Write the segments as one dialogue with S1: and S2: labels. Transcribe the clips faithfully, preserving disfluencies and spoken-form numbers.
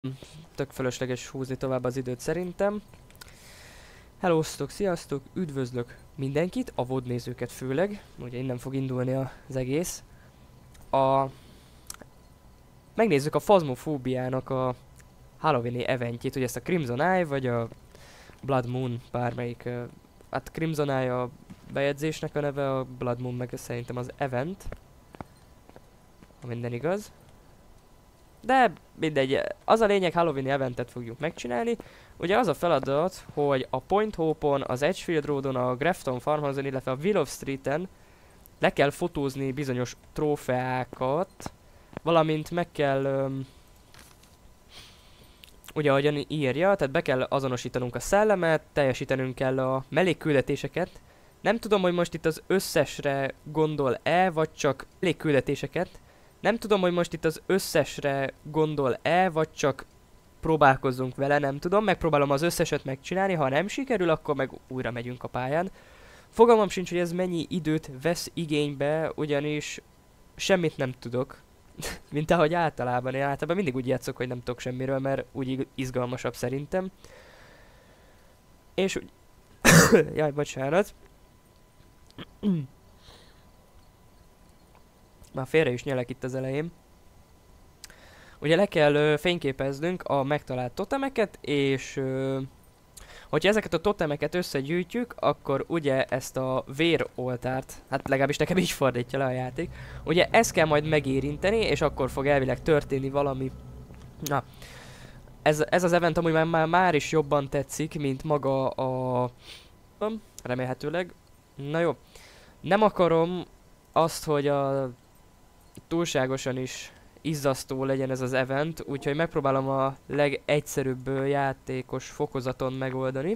S1: Tök fölösleges húzni tovább az időt szerintem. Hellóztok, sziasztok, üdvözlök mindenkit, a vé o dé nézőket főleg, ugye innen fog indulni az egész. A... Megnézzük a Phasmophobia-nak a Halloween-i eventjét, ugye ezt a Crimson Eye vagy a Blood Moon, bármelyik. Uh, hát Crimson Eye a bejegyzésnek a neve, a Blood Moon meg szerintem az event. Ha minden igaz. De mindegy, az a lényeg, Halloween eventet fogjuk megcsinálni. Ugye az a feladat, hogy a Point Hope-on, az Edgefield Roadon, a Grafton Farmhouse-on, illetve a Willow Street-en le kell fotózni bizonyos trófeákat, valamint meg kell, öm, ugye ahogyan írja, tehát be kell azonosítanunk a szellemet, teljesítenünk kell a mellékküldetéseket. Nem tudom, hogy most itt az összesre gondol-e, vagy csak mellékküldetéseket. Nem tudom, hogy most itt az összesre gondol-e, vagy csak próbálkozzunk vele, nem tudom. Megpróbálom az összeset megcsinálni, ha nem sikerül, akkor meg újra megyünk a pályán. Fogalmam sincs, hogy ez mennyi időt vesz igénybe, ugyanis semmit nem tudok. Mint ahogy általában, én általában mindig úgy játszok, hogy nem tudok semmiről, mert úgy izgalmasabb szerintem. És úgy... Jaj, bocsánat. Már félre is nyelek itt az elején. Ugye le kell ö, fényképeznünk a megtalált totemeket, és ö, hogyha ezeket a totemeket összegyűjtjük, akkor ugye ezt a véroltárt, hát legalábbis nekem így fordítja le a játék, ugye ezt kell majd megérinteni, és akkor fog elvileg történni valami. Na, ez, ez az event amúgy már, már is jobban tetszik, mint maga a... remélhetőleg. Na jó, nem akarom azt, hogy a túlságosan is izzasztó legyen ez az event, úgyhogy megpróbálom a legegyszerűbb játékos fokozaton megoldani.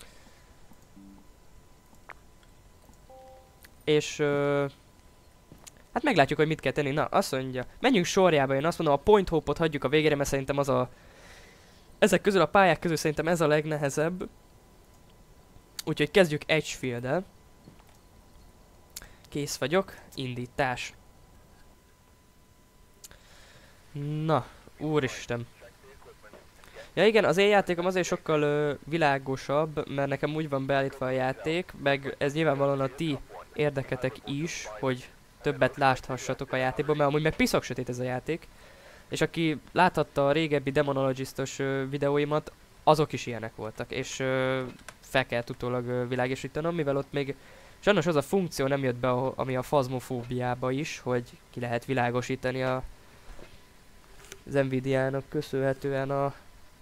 S1: És ö, hát meglátjuk, hogy mit kell tenni. Na, azt mondja, menjünk sorjába, én azt mondom, a Point Hope-ot hagyjuk a végére, mert szerintem az a... Ezek közül a pályák közül szerintem ez a legnehezebb. Úgyhogy kezdjük Edgefield-el. Kész vagyok, indítás. Na, úristen. Ja igen, az én játékom azért sokkal ö, világosabb, mert nekem úgy van beállítva a játék, meg ez nyilvánvalóan a ti érdeketek is, hogy többet láthassatok a játékban, mert amúgy meg piszok sötét ez a játék. És aki láthatta a régebbi Demonologistos ö, videóimat, azok is ilyenek voltak, és ö, fel kellett utólag ö, világosítanom, mivel ott még sajnos az a funkció nem jött be, ami a Phasmophobia-ba is, hogy ki lehet világosítani a az Nvidia-nak köszönhetően a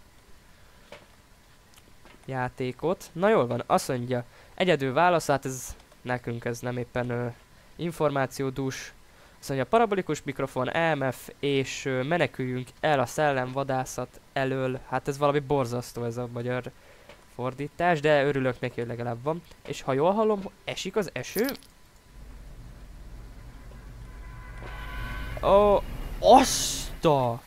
S1: játékot. Na jól van, azt mondja, egyedül válasz, hát ez nekünk ez nem éppen ö, információdús. Azt mondja, parabolikus mikrofon, E M F, és ö, meneküljünk el a szellemvadászat elől. Hát ez valami borzasztó ez a magyar fordítás, de örülök neki, hogy legalább van. És ha jól hallom, esik az eső? Ó, oszta!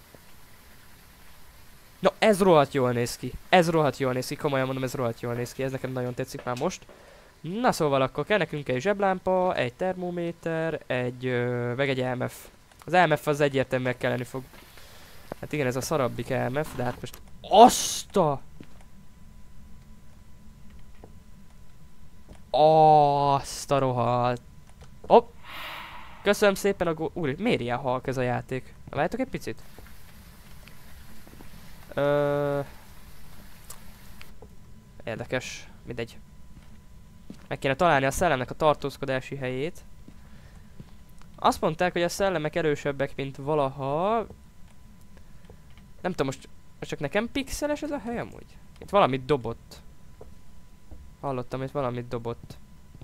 S1: Na, ez rohadt jól néz ki. Ez rohadt jól néz ki, komolyan mondom, ez rohadt jól néz ki. Ez nekem nagyon tetszik már most. Na szóval akkor kell nekünk egy zseblámpa, egy termométer, egy, ö, meg egy E M F. Az E M F az egyértelműen kelleni fog. Hát igen, ez a szarabbik E M F, de hát most... Aszta! Azt a rohadt. Hopp! Köszönöm szépen a gó... Úr, miért ilyen halk ez a játék? Várjátok egy picit? Ö... Érdekes. Mindegy. Meg kéne találni a szellemnek a tartózkodási helyét. Azt mondták, hogy a szellemek erősebbek, mint valaha. Nem tudom, most, most csak nekem pixeles ez a hely amúgy? Itt valamit dobott. Hallottam, itt valamit dobott.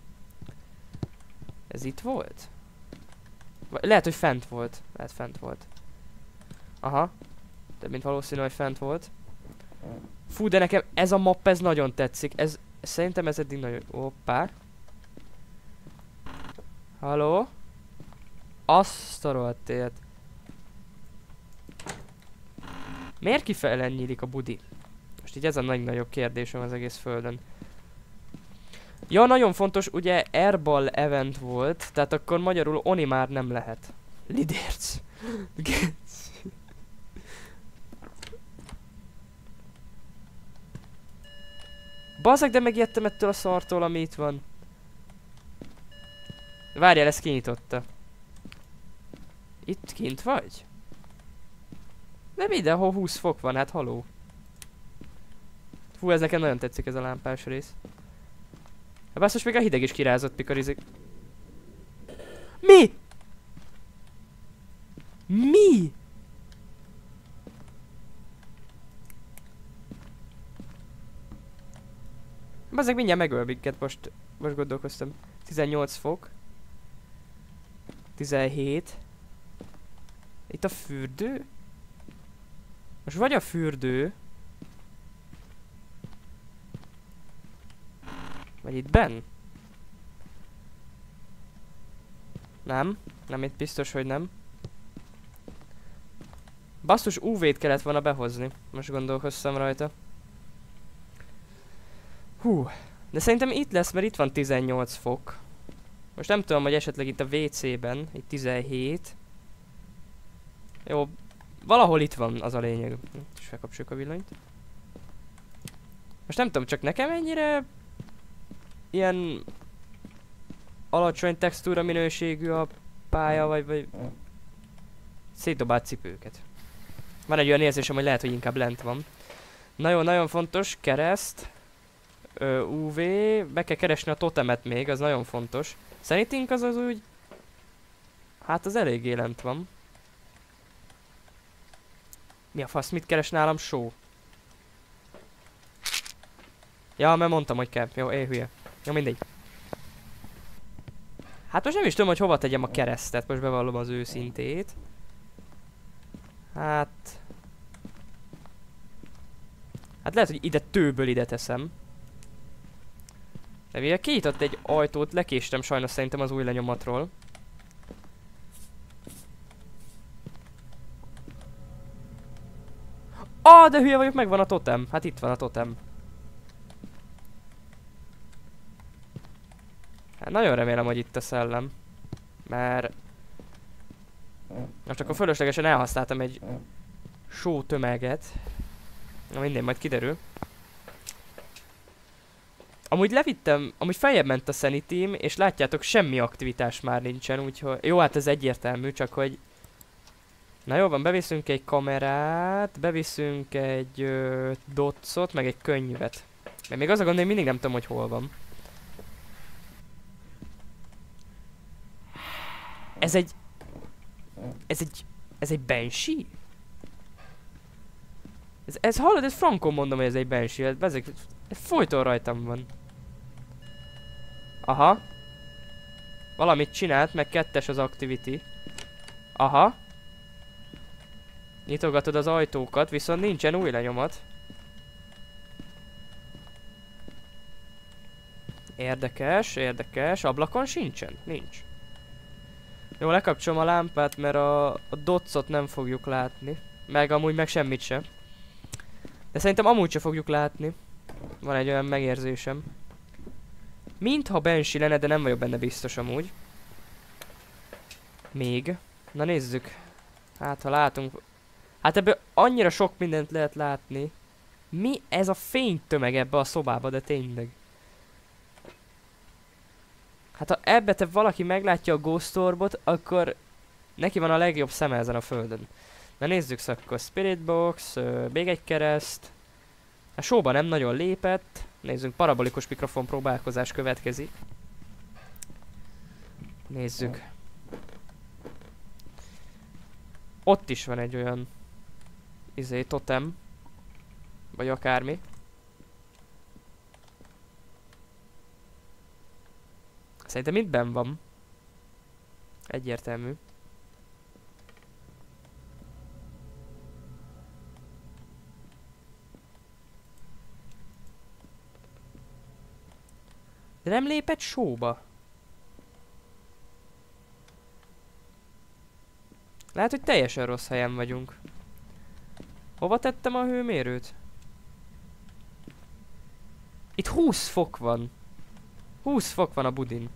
S1: Ez itt volt? Lehet, hogy fent volt. Lehet, fent volt. Aha. Több mint valószínű, hogy fent volt. Fú, de nekem ez a map, ez nagyon tetszik. Ez, szerintem ez eddig nagyon... Hoppá. Halló? Azt a rohadt élet. Miért kifele nyílik a budi? Most így ez a legnagyobb kérdésem az egész földön. Ja, nagyon fontos, ugye airball event volt, tehát akkor magyarul Oni már nem lehet. Lidérc. Bazzeg, de megijedtem ettől a szartól, ami itt van. Várjál, ezt kinyitotta. Itt kint vagy? De mindenhol húsz fok van, hát haló. Fú, ez nekem nagyon tetszik, ez a lámpás rész. Hát basszus, még a hideg is kirázott, mikor izé... Mi? Mi? Bazzeg, mindjárt megöl minket, most, most gondolkoztam. tizennyolc fok. tizenhét. Itt a fürdő? Most vagy a fürdő... Vagy itt benn? Nem. Nem, itt biztos, hogy nem. Basszus, ú vét kellett volna behozni. Most gondolkoztam rajta. Hú. De szerintem itt lesz, mert itt van tizennyolc fok. Most nem tudom, hogy esetleg itt a vé cében, itt tizenhét. Jó, valahol itt van, az a lényeg. És felkapcsoljuk a villanyt. Most nem tudom, csak nekem ennyire... Ilyen... alacsony textúra minőségű a pálya, vagy... vagy... Szétdobált cipőket. Van egy olyan érzésem, hogy lehet, hogy inkább lent van. Na jó, nagyon fontos, kereszt. Ö, ú vé, be kell keresni a totemet még, az nagyon fontos. Szerintünk az az úgy... Hát az eléggé lent van. Mi a fasz, mit keres nálam só? Ja, mert mondtam, hogy kell. Jó, éj hülye. Jó, mindegy. Hát most nem is tudom, hogy hova tegyem a keresztet, most bevallom az őszintét. Hát... Hát lehet, hogy ide tőből ide teszem. De mivel kinyitott egy ajtót, lekéstem sajnos szerintem az új lenyomatról. Ah, de hülye vagyok, megvan a totem. Hát itt van a totem. Hát nagyon remélem, hogy itt a szellem. Mert... Most akkor fölöslegesen elhasználtam egy só tömeget. Na minden, majd kiderül. Amúgy levittem, amúgy feljebb ment a sanitym, és látjátok, semmi aktivitás már nincsen, úgyhogy... Jó, hát ez egyértelmű, csak hogy... Na jó van, beviszünk egy kamerát, beviszünk egy ö, docot, meg egy könyvet. Mert még az a gond, hogy mindig nem tudom, hogy hol van. Ez egy... Ez egy... Ez egy Banshee? Ez, ez hallod, ez frankon mondom, hogy ez egy Banshee, ez, ez, ez folyton rajtam van. Aha. Valamit csinált, meg kettes az activity. Aha. Nyitogatod az ajtókat, viszont nincsen új lenyomat. Érdekes, érdekes. Ablakon sincsen? Nincs. Jó, lekapcsolom a lámpát, mert a, a docot nem fogjuk látni. Meg amúgy meg semmit sem. De szerintem amúgy sem fogjuk látni. Van egy olyan megérzésem. Mintha Banshee lenne, de nem vagyok benne biztos amúgy. Még. Na nézzük. Hát ha látunk... Hát ebből annyira sok mindent lehet látni. Mi ez a fénytömeg ebbe a szobába, de tényleg. Hát ha ebbe te valaki meglátja a Ghost Orbot, akkor neki van a legjobb szeme ezen a földön. Na nézzük akkor. Spirit Box, uh, még egy kereszt. A showban nem nagyon lépett. Nézzünk, parabolikus mikrofon próbálkozás következik. Nézzük. Ott is van egy olyan izé, totem. Vagy akármi. Szerintem itt benn van. Egyértelmű. De nem lépett showba. Lehet, hogy teljesen rossz helyen vagyunk. Hova tettem a hőmérőt? Itt húsz fok van. húsz fok van a budin.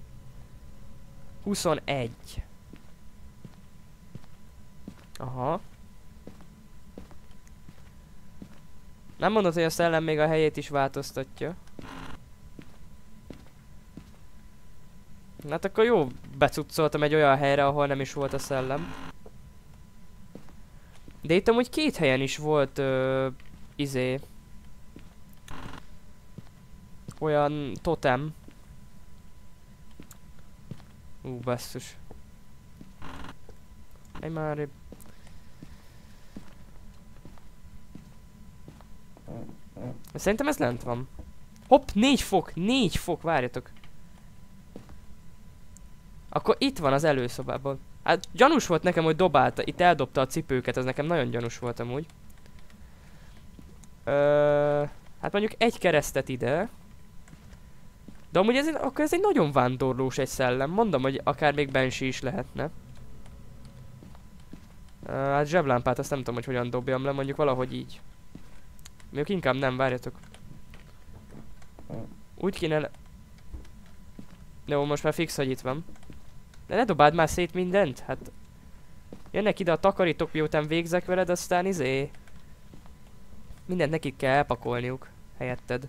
S1: huszonegy. Aha. Nem mondod, hogy a szellem még a helyét is változtatja. Hát akkor jó, becuccoltam egy olyan helyre, ahol nem is volt a szellem. De itt amúgy két helyen is volt ö, izé olyan totem. Ú, basszus. Egy már... Szerintem ez lent van. Hopp, négy fok, négy fok, várjatok. Akkor itt van az előszobában. Hát gyanús volt nekem, hogy dobálta, itt eldobta a cipőket, ez nekem nagyon gyanús volt amúgy. Ö, hát mondjuk egy keresztet ide. De amúgy ez, akkor ez egy nagyon vándorlós egy szellem, mondom, hogy akár még Banshee is lehetne. Ö, hát zseblámpát azt nem tudom, hogy hogyan dobjam le, mondjuk valahogy így. Mondjuk inkább nem, várjatok. Úgy kéne le... Jó, most már fix, hogy itt van. De ne dobáld már szét mindent, hát... Jönnek ide a takarítók, miután végzek veled, aztán izé... Mindent nekik kell elpakolniuk, helyetted.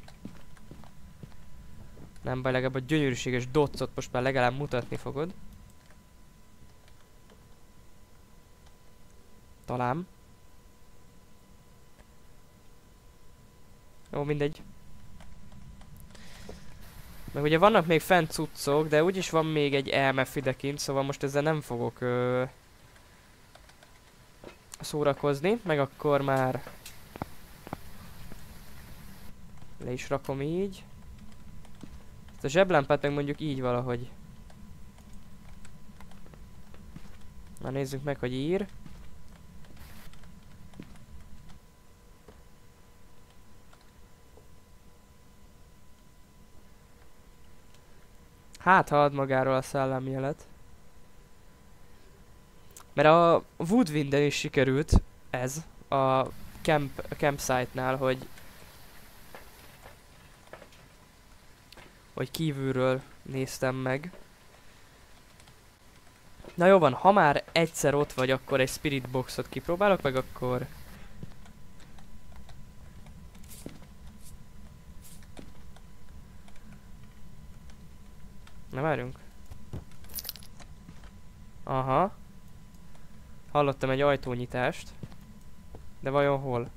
S1: Nem baj, legalább a gyönyörűséges docot most már legalább mutatni fogod. Talán. Jó, mindegy. Meg ugye vannak még fent cuccok, de úgyis van még egy elmef idekint, szóval most ezzel nem fogok ö, szórakozni, meg akkor már le is rakom így. Ezt a zseblámpát meg mondjuk így valahogy. Már nézzük meg, hogy ír. Hát, ha ad magáról a szellemjelet. Mert a Woodwinden is sikerült ez, a camp, a campsite-nál, hogy hogy kívülről néztem meg. Na jó van, ha már egyszer ott vagy, akkor egy spirit boxot kipróbálok, meg akkor... Na várjunk. Aha. Hallottam egy ajtónyitást. De vajon hol?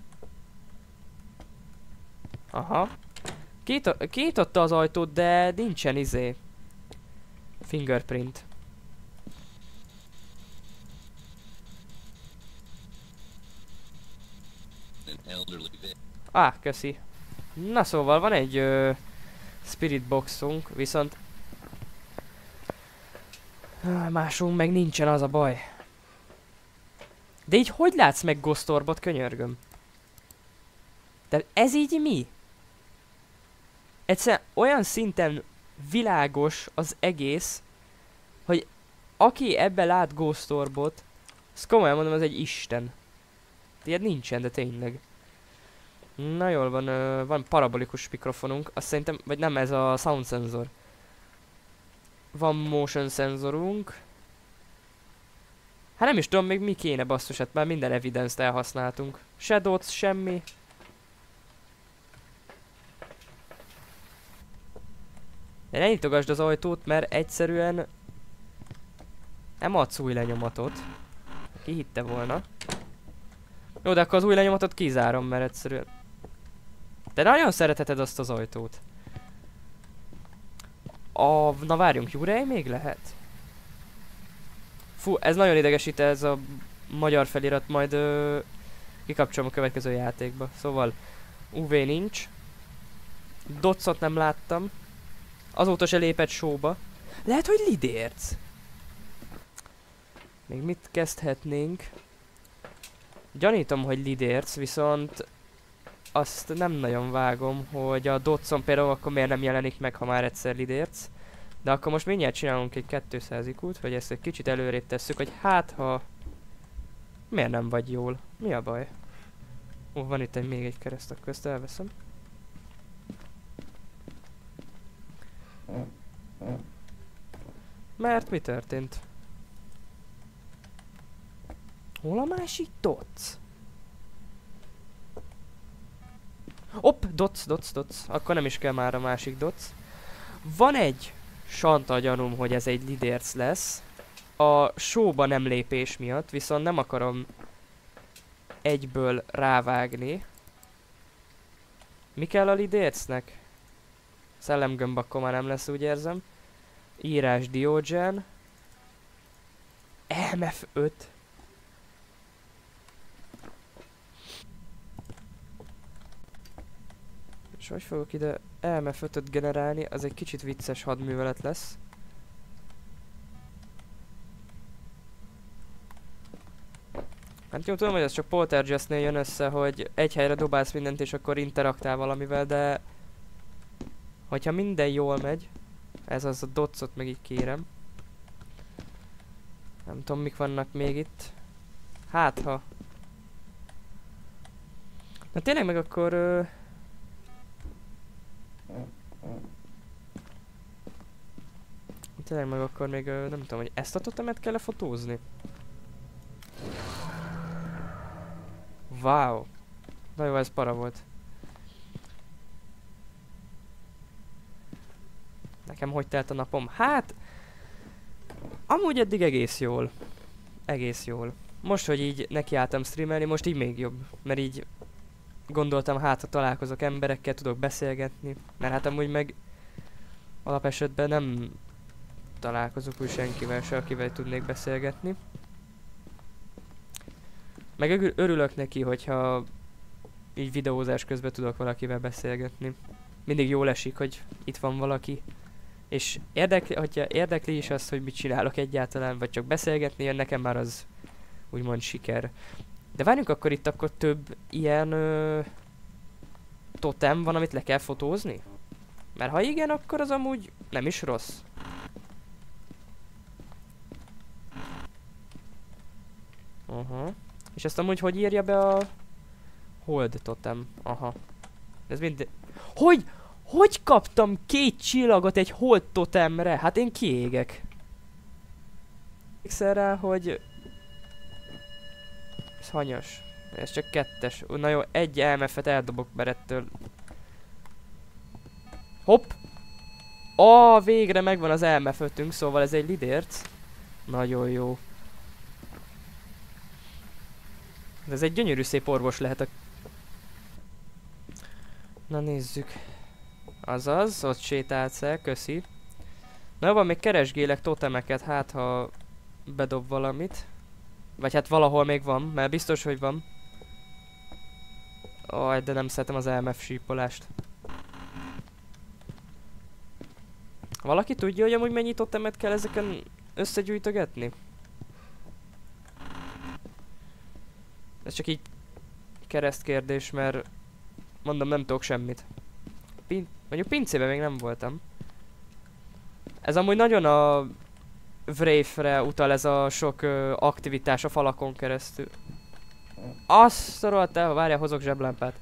S1: Aha. Kinyitotta az ajtót, de nincsen izé. Fingerprint. Á, köszi. Na szóval van egy ö, spirit boxunk, viszont másunk meg nincsen, az a baj. De így hogy látsz meg Ghost Orbot, könyörgöm? De ez így mi? Egyszerűen olyan szinten világos az egész, hogy aki ebbe lát Ghost Orbot, azt komolyan mondom, az egy isten. Ilyet nincsen, de tényleg. Na jól van, uh, van parabolikus mikrofonunk, azt szerintem, vagy nem, ez a sound sensor. Van motion szenzorunk. Hát nem is tudom még mi kéne, basszus, hát már minden evidence-t elhasználtunk. Shadows, semmi. De ne nyitogasd az ajtót, mert egyszerűen nem adsz új lenyomatot. Ki hitte volna. Jó, de akkor az új lenyomatot kizárom, mert egyszerűen... Te nagyon szereteted azt az ajtót. A... Na várjunk, Jurej még lehet? Fú, ez nagyon idegesít, ez a magyar felirat, majd ö, kikapcsolom a következő játékba. Szóval u vé nincs. Docot nem láttam. Azóta se lépett showba. Lehet, hogy lidérc. Még mit kezdhetnénk? Gyanítom, hogy lidérc, viszont azt nem nagyon vágom, hogy a Dodson például akkor miért nem jelenik meg, ha már egyszer lidérc. De akkor most mindjárt csinálunk egy kétszáz ikút, hogy ezt egy kicsit előrébb tesszük, hogy hát ha... Miért nem vagy jól? Mi a baj? Ó, van itt egy, még egy kereszt, akkor ezt elveszem. Mert mi történt? Hol a másik doc? Hopp, doc, doc, doc. Akkor nem is kell már a másik doc. Van egy santa gyanúm, hogy ez egy lidérc lesz. A showba nem lépés miatt, viszont nem akarom egyből rávágni. Mi kell a lidércnek? Szellemgömb akkor már nem lesz, úgy érzem. Írás Diogen. em ef öt. És hogy fogok ide em ef ötöt generálni? Az egy kicsit vicces hadművelet lesz. Hát jó, tudom, hogy ez csak Poltergeistnél jön össze, hogy egy helyre dobálsz mindent és akkor interaktál valamivel, de... hogyha minden jól megy, ez az a docot meg így kérem. Nem tudom, mik vannak még itt. Hát ha... Na tényleg meg akkor... Ö... Tényleg meg akkor még ö, nem tudom, hogy ezt a totemet kell-e fotózni? Wow. Na jó, ez para volt. Nekem hogy telt a napom? Hát... amúgy eddig egész jól. Egész jól. Most, hogy így nekiálltam streamelni, most így még jobb. Mert így gondoltam, hát ha találkozok emberekkel, tudok beszélgetni. Mert hát amúgy meg alapesetben nem találkozok úgy senkivel se, akivel tudnék beszélgetni. Meg örülök neki, hogyha így videózás közben tudok valakivel beszélgetni. Mindig jól esik, hogy itt van valaki. És érdekli, hogyha érdekli is azt, hogy mit csinálok egyáltalán, vagy csak beszélgetni jön, nekem már az úgymond siker. De várjunk, akkor itt akkor több ilyen ö, totem van, amit le kell fotózni? Mert ha igen, akkor az amúgy nem is rossz. Aha. És ezt amúgy hogy írja be a hold totem? Aha. Ez mind... Hogy? Hogy kaptam két csillagot egy hold totemre? Hát én kiégek. Emlékszel rá, hogy... ez hanyas. Ez csak kettes. Na jó, egy em ef-et eldobok Berettől. Hopp! Ó, végre megvan az em ef ötünk, szóval ez egy lidérc. Nagyon jó. Ez egy gyönyörű szép orvos lehet a... Na nézzük. Azaz, ott sétálsz el, köszi. Na jó, van, még keresgélek totemeket, hát ha bedob valamit. Vagy hát valahol még van, mert biztos, hogy van. Aj, de nem szeretem az em ef sípolást. Valaki tudja, hogy amúgy mennyi totemet kell ezeken összegyűjtögetni? Ez csak így keresztkérdés, mert mondom, nem tudok semmit. Pin mondjuk pincében még nem voltam. Ez amúgy nagyon a Wraith-re utal, ez a sok ö, aktivitás a falakon keresztül. Azt szorolt el, várjál, hozok zseblámpát.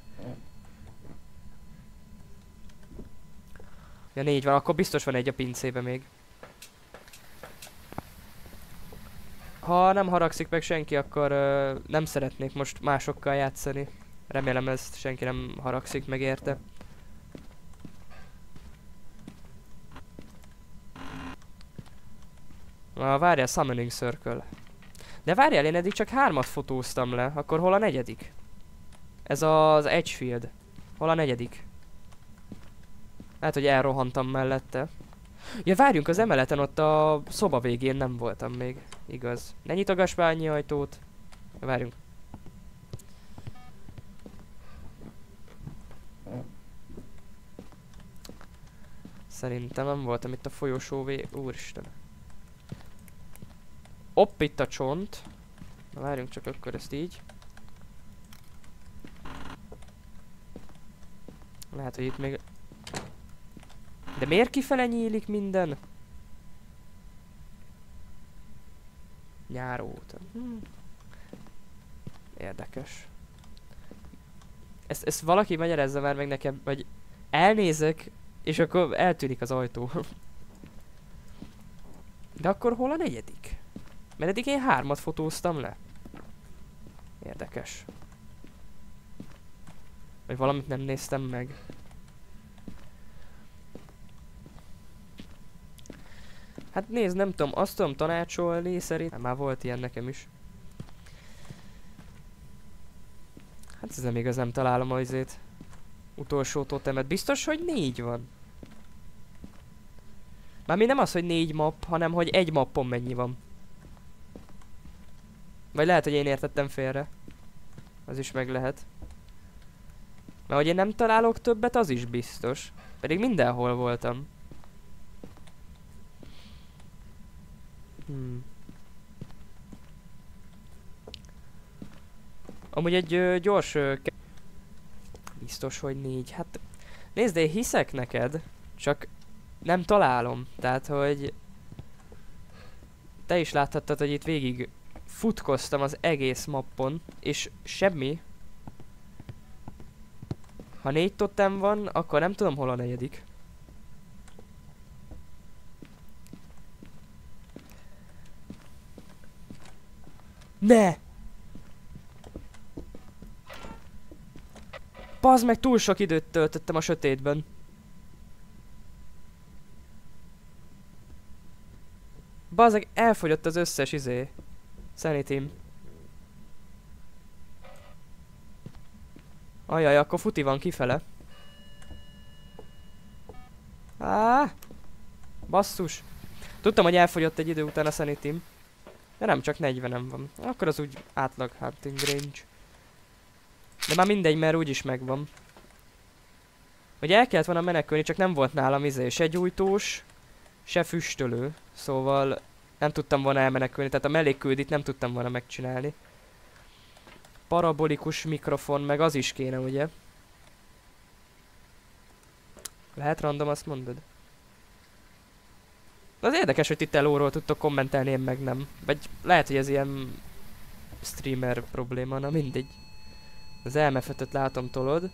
S1: Ja, négy van, akkor biztos van egy a pincében még. Ha nem haragszik meg senki, akkor ö, nem szeretnék most másokkal játszani. Remélem ezt senki nem haragszik meg érte. Na, várjál, Summoning Circle. De várjál, én eddig csak hármat fotóztam le, akkor hol a negyedik? Ez az Edgefield. Hol a negyedik? Lehet, hogy elrohantam mellette. Ja, várjunk, az emeleten ott a szoba végén nem voltam még. Igaz. Ne nyitogass be annyi ajtót. Ja, várjunk. Szerintem nem voltam itt a folyosó vég... Úristen. Hopp, itt a csont. Na, várjunk csak akkor ezt így. Lehet, hogy itt még... De miért kifele nyílik minden? Nyár óta. Hm. Érdekes. Ezt, ezt valaki magyarázza már meg nekem, vagy elnézek, és akkor eltűnik az ajtó. De akkor hol a negyedik? Mert eddig én hármat fotóztam le. Érdekes. Vagy valamit nem néztem meg. Hát nézd, nem tudom, azt tudom tanácsolni szerint... Már volt ilyen nekem is. Hát ez nem igaz, nem találom az izét. Utolsó totemet. Biztos, hogy négy van. Mármi nem az, hogy négy map, hanem hogy egy mappon mennyi van. Vagy lehet, hogy én értettem félre. Az is meg lehet. Mert hogy én nem találok többet, az is biztos. Pedig mindenhol voltam. Hmm. Amúgy egy ö, gyors... Ö, biztos, hogy négy. Hát... Nézd, én hiszek neked. Csak... Nem találom. Tehát, hogy... Te is láthattad, hogy itt végig... Futkoztam az egész mappon. És semmi. Ha négy totem van, akkor nem tudom, hol a negyedik. Ne! Bazd meg, túl sok időt töltöttem a sötétben. Bazd meg, elfogyott az összes izé. Sanitym. Ajaj, akkor futi van kifele. Áh! Basszus. Tudtam, hogy elfogyott egy idő után a sanitym. De nem, csak negyvenem van. Akkor az úgy átlag hunting range. De már mindegy, mert úgyis megvan. Hogy el kellett volna menekülni, csak nem volt nálam izé, se gyújtós, se füstölő. Szóval nem tudtam volna elmenekülni, tehát a mellékküldit nem tudtam volna megcsinálni. Parabolikus mikrofon, meg az is kéne, ugye? Lehet random, azt mondod? Az érdekes, hogy ti telóról tudtok kommentelni, én meg nem. Vagy lehet, hogy ez ilyen streamer probléma, na mindegy. Az em ef-öt látom tolod.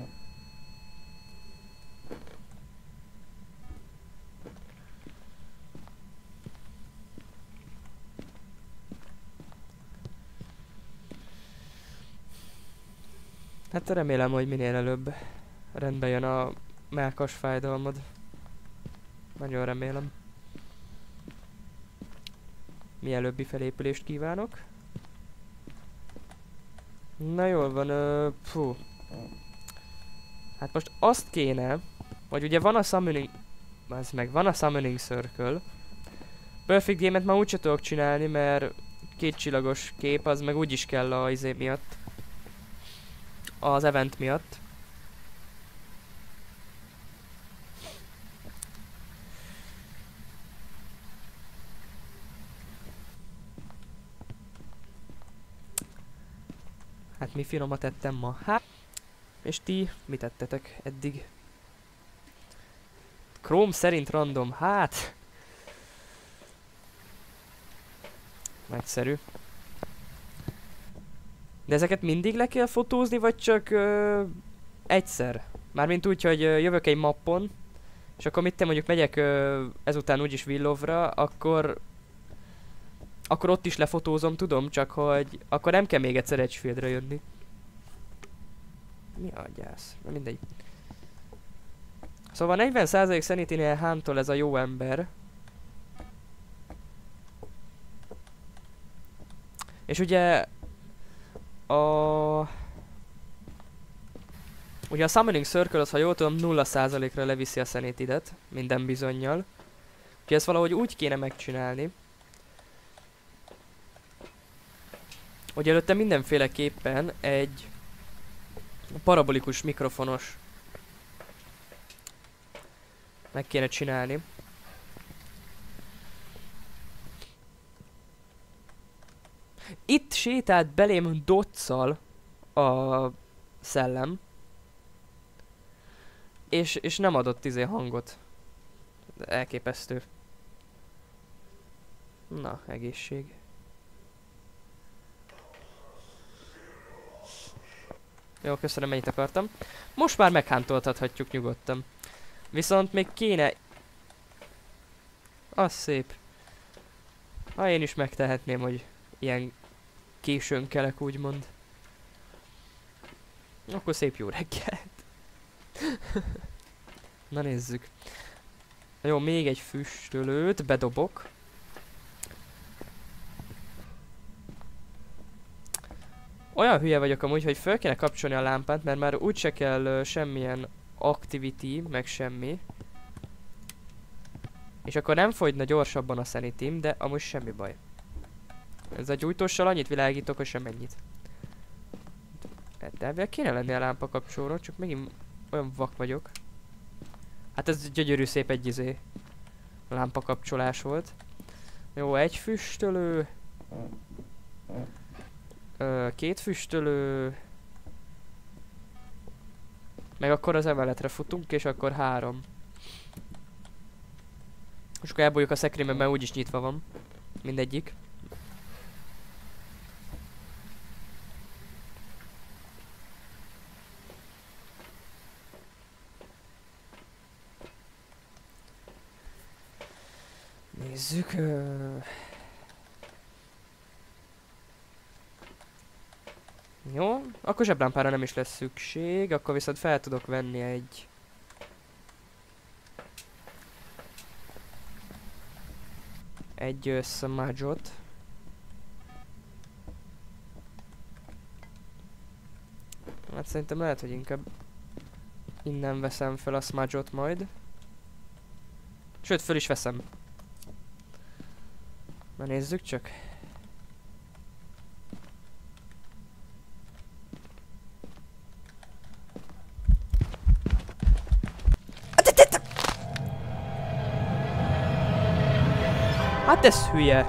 S1: Hát remélem, hogy minél előbb rendbe jön a mellkas fájdalmad. Nagyon remélem. Mielőbbi felépülést kívánok. Na jól van, uh, fú. Hát most azt kéne, hogy ugye van a summoning... Ez meg, van a summoning circle. Perfect game-et már úgyse tudok csinálni, mert két csillagos kép, az meg úgyis kell a izé miatt. Az event miatt. Hát mi finomat ettem ma? Hát... És ti mit tettetek eddig? Chrome szerint random, hát... Nagyszerű. De ezeket mindig le kell fotózni, vagy csak ö, egyszer? Mármint úgy, hogy ö, jövök egy mappon, és akkor mit te mondjuk megyek ö, ezután úgyis Willovra, akkor... Akkor ott is lefotózom, tudom, csak hogy... Akkor nem kell még egyszer Edgefieldre jönni. Mi a gyász? Na mindegy. Szóval negyven százalék Sanity-nél Huntol ez a jó ember. És ugye... A... Ugye a Summoning Circle az, ha jól tudom, nulla százalékra leviszi a Sanity-det, minden bizonnyal. Úgyhogy ezt valahogy úgy kéne megcsinálni, hogy előtte mindenféleképpen egy parabolikus mikrofonos meg kéne csinálni. Itt sétált belém doccal a szellem, és, és nem adott izé hangot. Elképesztő. Na, egészség. Jó, köszönöm, mennyit akartam. Most már meghántoltathatjuk nyugodtan. Viszont még kéne... Az szép. Ha én is megtehetném, hogy ilyen későn kelek, úgymond. Akkor szép jó reggelt. Na nézzük. Jó, még egy füstölőt bedobok. Olyan hülye vagyok amúgy, hogy fel kéne kapcsolni a lámpát, mert már úgyse kell uh, semmilyen activity, meg semmi. És akkor nem fogyna gyorsabban a sanitym, de amúgy semmi baj. Ez a gyújtóssal annyit világítok, hogy sem ennyit. De elvileg kéne lenni a lámpa kapcsoló, csak megint olyan vak vagyok. Hát ez gyönyörű szép egy izé lámpa kapcsolás volt. Jó, egy füstölő. Ö, két füstölő. Meg akkor az emeletre futunk, és akkor három. És akkor elbújjuk a szekrényben, mert úgyis nyitva van. Mindegyik. Nézzük. Uh... Jó, akkor zseblámpára nem is lesz szükség, akkor viszont fel tudok venni egy... Egy uh, smudge-ot. Hát szerintem lehet, hogy inkább innen veszem fel a smudge-ot majd. Sőt, föl is veszem. Na nézzük csak. Hát ez hülye.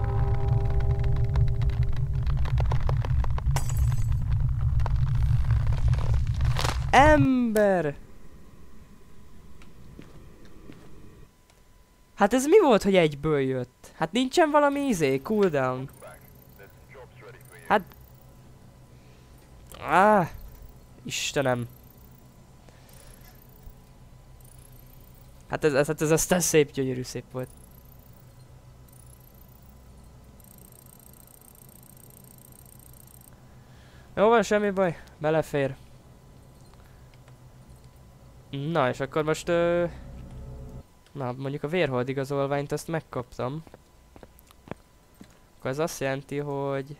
S1: Ember! Hát ez mi volt, hogy egyből jött? Hát nincsen valami izé, cooldown. Hát... Ah, Istenem. Hát ez, ez, hát ez aztán szép, gyönyörű szép volt. Jó van, semmi baj, belefér. Na, és akkor most... Ö... Na, mondjuk a vérhold igazolványt azt megkaptam. Akkor ez azt jelenti, hogy...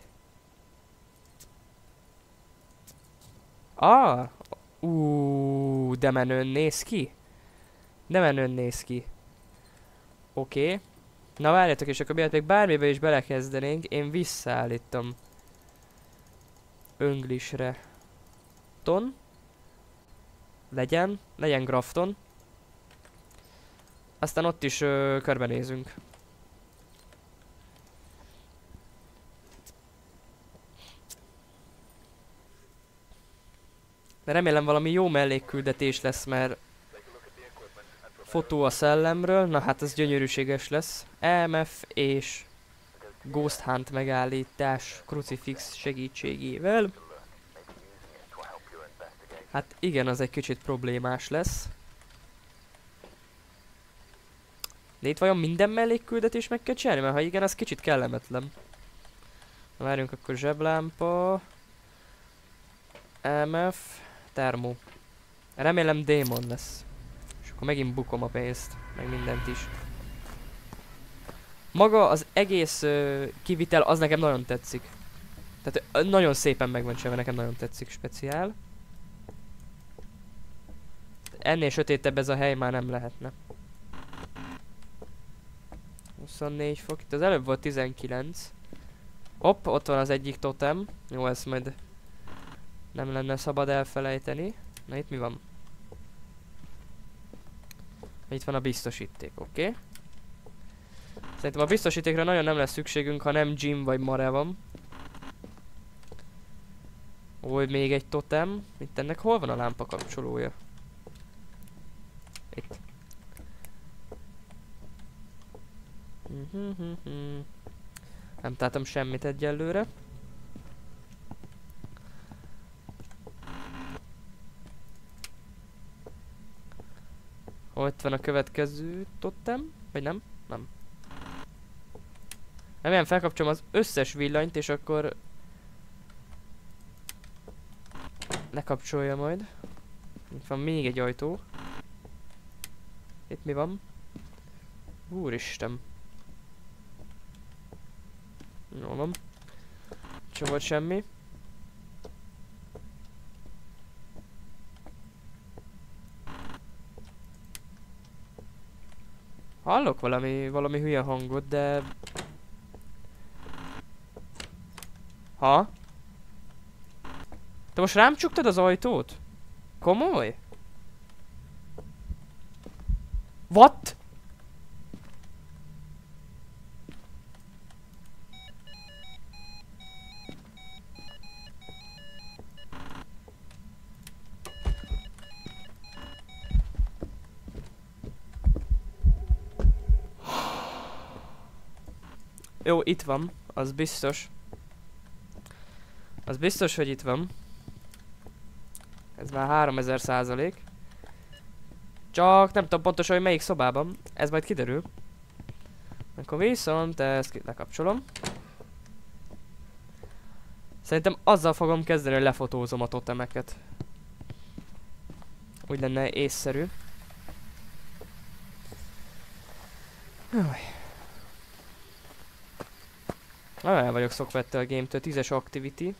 S1: Ah! Uuuuh, de menőn néz ki. De menőn néz ki. Oké. Okay. Na várjatok, és akkor miatt még bármibe is belekezdenénk, én visszaállítom. Önglisre. Ton. Legyen. Legyen Grafton. Aztán ott is ö, körbenézünk. De remélem valami jó mellékküldetés lesz, mert fotó a szellemről, na hát ez gyönyörűséges lesz. E em ef és Ghost Hunt megállítás Crucifix segítségével. Hát igen, az egy kicsit problémás lesz. De itt vajon minden mellékküldetés meg kell csinálni? Mert ha igen, az kicsit kellemetlen. Na, várjunk, akkor zseblámpa. E em ef. Termó. Remélem démon lesz. És akkor megint bukom a pénzt. Meg mindent is. Maga az egész uh, kivitel, az nekem nagyon tetszik. Tehát uh, nagyon szépen meg van csinálva, nekem nagyon tetszik speciál. Ennél sötétebb ez a hely már nem lehetne. huszonnégy fok, itt az előbb volt tizenkilenc. Hopp, ott van az egyik totem. Jó, ezt majd nem lenne szabad elfelejteni. Na itt mi van? Itt van a biztosíték, oké? Okay. Szerintem a biztosítékra nagyon nem lesz szükségünk, ha nem Jim vagy Mare van. Ó, még egy totem. Itt ennek hol van a lámpa kapcsolója? Itt. Nem találtam semmit egyelőre. Ott van a következő totem? Vagy nem? Nem. Remélem felkapcsolom az összes villanyt, és akkor lekapcsolja majd. Itt van még egy ajtó. Itt mi van? Úristen. Jól van. Csak volt semmi. Hallok valami, valami hülye hangot, de... Ha? Te most rám csuktad az ajtót? Komoly? What? Jó, itt van, az biztos. Az biztos, hogy itt van. Ez már háromezer százalék. Csak nem tudom pontosan, hogy melyik szobában. Ez majd kiderül. Akkor viszont ezt lekapcsolom. Szerintem azzal fogom kezdeni, hogy lefotózom a totemeket. Úgy lenne észszerű. Jaj. Nagyon el vagyok szokva ettől a game-től. tízes activity.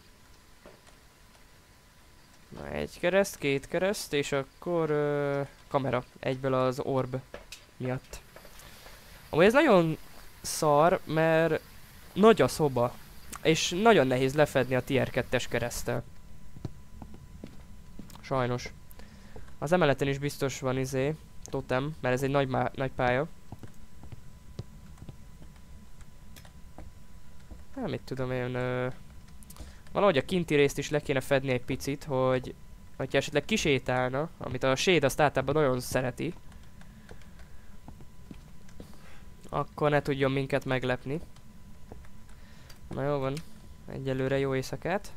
S1: Na, egy kereszt, két kereszt, és akkor uh, kamera. Egyből az orb miatt. Amúgy ez nagyon szar, mert nagy a szoba. És nagyon nehéz lefedni a tier kettes kereszttel. Sajnos. Az emeleten is biztos van izé, totem, mert ez egy nagy, nagy pálya. Nem, mit tudom én, ö, valahogy a kinti részt is le kéne fedni egy picit, hogy hogyha esetleg kisétálna, amit a shade azt általában nagyon szereti, akkor ne tudjon minket meglepni. Na jó van, egyelőre jó éjszakát.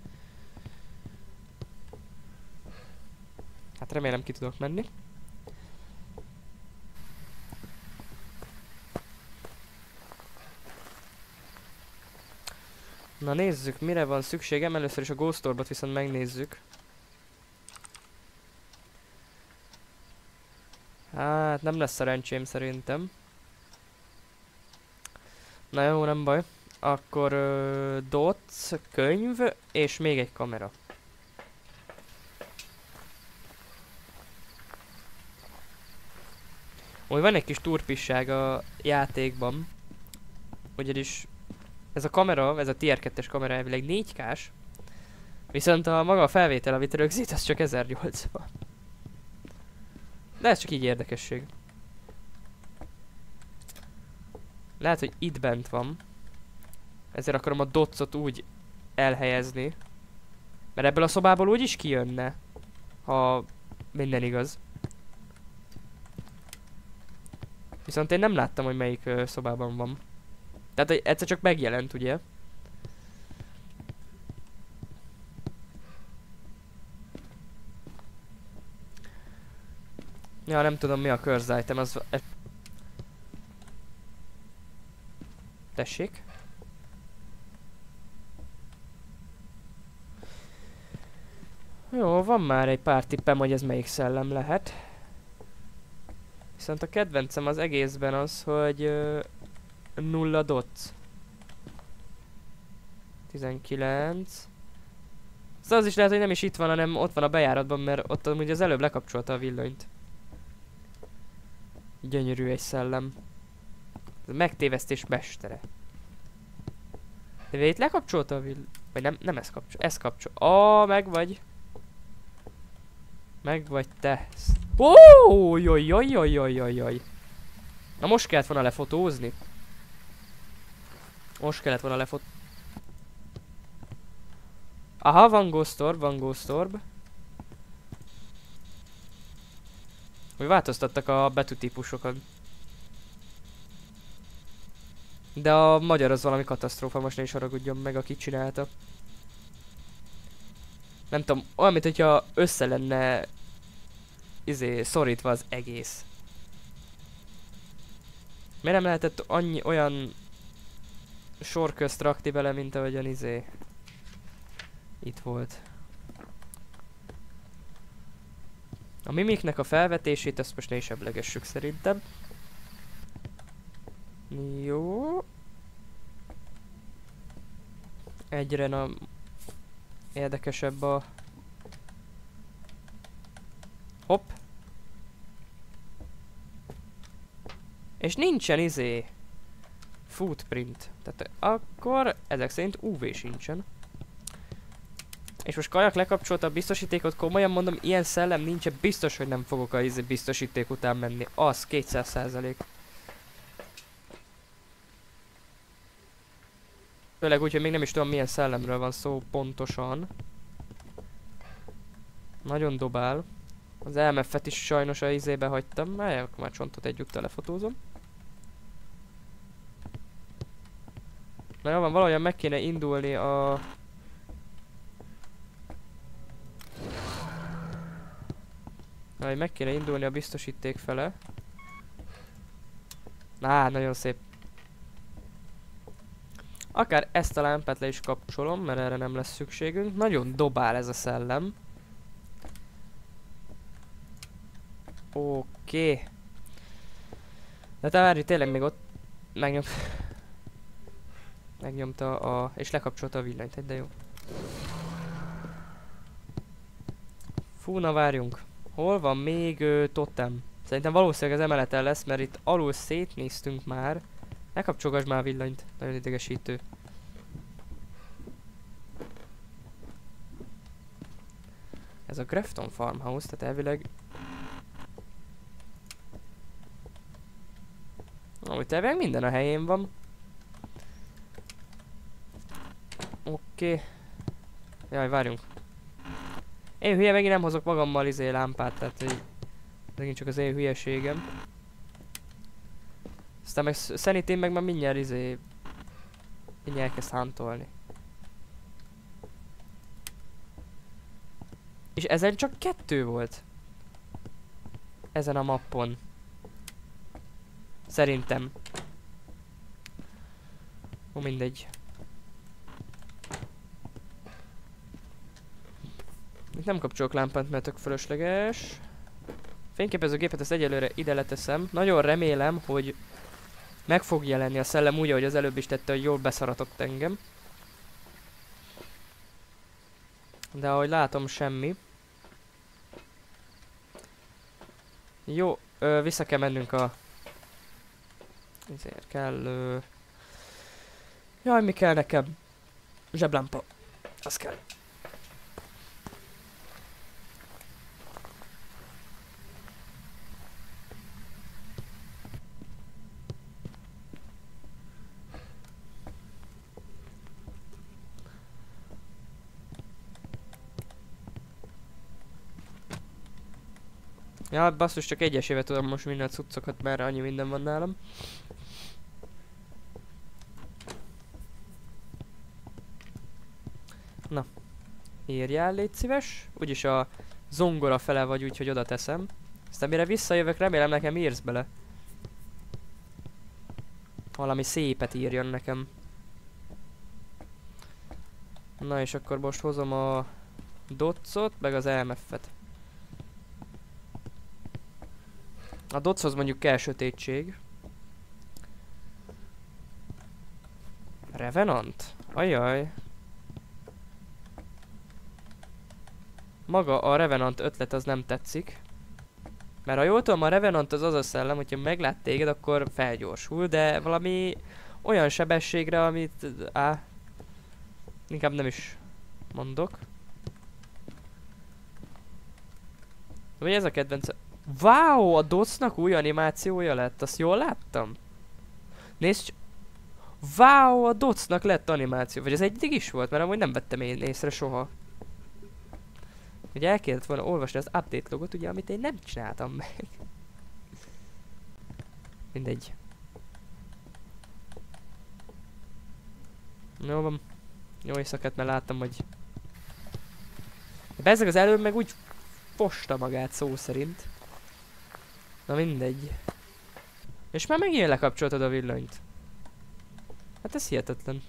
S1: Hát remélem ki tudok menni. Na nézzük, mire van szükségem. Először is a Ghost Orbot viszont megnézzük. Hát nem lesz szerencsém szerintem. Na jó, nem baj. Akkor uh, doc, könyv és még egy kamera. Úgy van egy kis turpisság a játékban. Ugyanis ez a kamera, ez a tier kettes kamera elvileg négy kás. Viszont a maga a felvétel, amit rögzít, az csak ezernyolcvan. De ez csak így érdekesség. Lehet, hogy itt bent van. Ezért akarom a docot úgy elhelyezni. Mert ebből a szobából úgy is kijönne. Ha minden igaz. Viszont én nem láttam, hogy melyik uh, szobában van. Tehát egyszer csak megjelent, ugye? Ja, nem tudom mi a curse item, az... Tessék? Jó, van már egy pár tippem, hogy ez melyik szellem lehet. Viszont a kedvencem az egészben az, hogy... Uh, nulla dots. tizenkilenc. Szóval az is lehet, hogy nem is itt van, hanem ott van a bejáratban, mert ott amúgy az előbb lekapcsolta a villanyt. Gyönyörű egy szellem. Ez megtévesztés mestere. De itt lekapcsolta a villanyt. Vagy nem, nem ez kapcsol. Ez kapcsol. Ó, meg vagy. Meg vagy te. Ó, jaj, jaj, jaj, jaj, jaj, jaj. Na most kellett volna lefotózni. Most kellett volna lefot... Aha, van Ghost Orb, van Ghost Orb. Úgy változtattak a betűtípusokat. De a magyar az valami katasztrófa, most ne is haragudjon meg, aki csinálta. Nem tudom, olyan, mint hogyha össze lenne... izé, szorítva az egész. Miért nem lehetett annyi olyan... sor közt rakni bele, mint ahogyan izé... itt volt. A mimiknek a felvetését, ezt most ne is emlegessük szerintem. Jó. Egyre na érdekesebb a... Hopp. És nincsen izé... footprint. Tehát akkor ezek szerint ú vé sincsen. És most Kajak lekapcsolta a biztosítékot, komolyan mondom, ilyen szellem nincsen, biztos, hogy nem fogok a izé biztosíték után menni. Az, kétszáz százalék. Főleg úgy, hogy még nem is tudom milyen szellemről van szó pontosan. Nagyon dobál. Az em ef-et is sajnos a izébe hagytam, mert akkor már csontot együtt lefotózom. Na jó van, valahogyan meg kéne indulni a... Na, meg kéne indulni a biztosíték fele. Á, nagyon szép. Akár ezt a lámpát le is kapcsolom, mert erre nem lesz szükségünk. Nagyon dobál ez a szellem. Oké. Okay. De te várj, tényleg még ott megnyom... megnyomta a... és lekapcsolta a villanyt, de jó. Fú, na várjunk. Hol van még ö, totem? Szerintem valószínűleg az emeleten lesz, mert itt alul szétnéztünk már. Ne kapcsolgass már a villanyt, nagyon idegesítő. Ez a Grafton Farmhouse, tehát elvileg... Amúgy elvileg minden a helyén van. Oké. Okay. Jaj, várjunk. Én hülye, megint nem hozok magammal izé lámpát, tehát hogy... megint csak az én hülyeségem. Aztán meg Sanityn meg már mindjárt izé... mindjárt elkezd huntolni. És ezen csak kettő volt. Ezen a mappon. Szerintem. Ó, mindegy. Itt nem kapcsolok lámpát, mert tök fölösleges. Fényképezőgépet ezt egyelőre ide leteszem. Nagyon remélem, hogy meg fog jelenni a szellem úgy, ahogy az előbb is tette, hogy jól beszaratott engem. De ahogy látom, semmi. Jó, ö, vissza kell mennünk a... ezért kell... Ö... Jaj, mi kell nekem? Zseblámpa. Az kell. Ja, basszus, csak egyesével tudom most minden cuccokat, mert annyi minden van nálam. Na. Írjál, légy szíves. Úgyis a zongora fele vagy, úgyhogy oda teszem. Aztán mire visszajövök, remélem nekem írsz bele. Valami szépet írjon nekem. Na és akkor most hozom a docot, meg az em ef-et. A dochoz mondjuk kell sötétség. Revenant? Ajaj. Maga a Revenant ötlet az nem tetszik. Mert ha jól tudom, a Revenant az az a szellem, hogyha meglát téged, akkor felgyorsul, de valami olyan sebességre, amit... Á, inkább nem is mondok. Vagy ez a kedvenc... Wow, a docnak új animációja lett, azt jól láttam? Nézd cs... Wow, a docnak lett animáció, vagy ez eddig is volt, mert amúgy nem vettem én észre soha. Ugye el kellett volna olvasni az update logot, ugye, amit én nem csináltam meg. Mindegy. Jó van. Jó éjszakát, mert láttam, hogy... Bezzeg az előbb meg úgy fosta magát szó szerint. Na mindegy. És már megint lekapcsoltad a villanyt. Hát ez hihetetlen.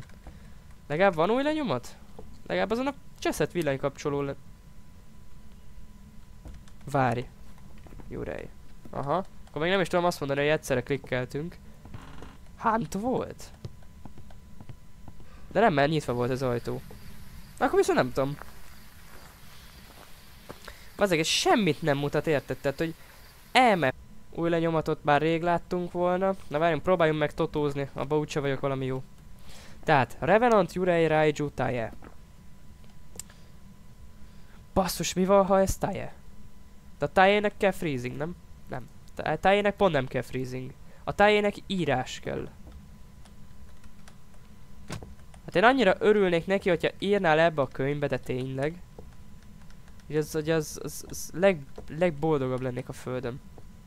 S1: Legalább van új lenyomat? Legalább azon a cseszett villanykapcsoló le... Várj. Jurej. Aha. Akkor még nem is tudom azt mondani, hogy egyszerre klikkeltünk. Hunt volt? De nem, mert nyitva volt az ajtó. Akkor viszont nem tudom. Azért semmit nem mutat, érted? Tehát, hogy elme... Új lenyomatot már rég láttunk volna. Na várjunk, próbáljunk meg totózni. Abba úgyse vagyok valami jó. Tehát, Revenant, Yurei, Raiju, Taie. Basszus, mi van, ha ez Taie? De a Taie-nek kell freezing, nem? Nem. A Taie-nek pont nem kell freezing. A Taie-nek írás kell. Hát én annyira örülnék neki, hogyha írnál ebbe a könyvbe, de tényleg. És az, hogy az, az, az leg, legboldogabb lennék a földön.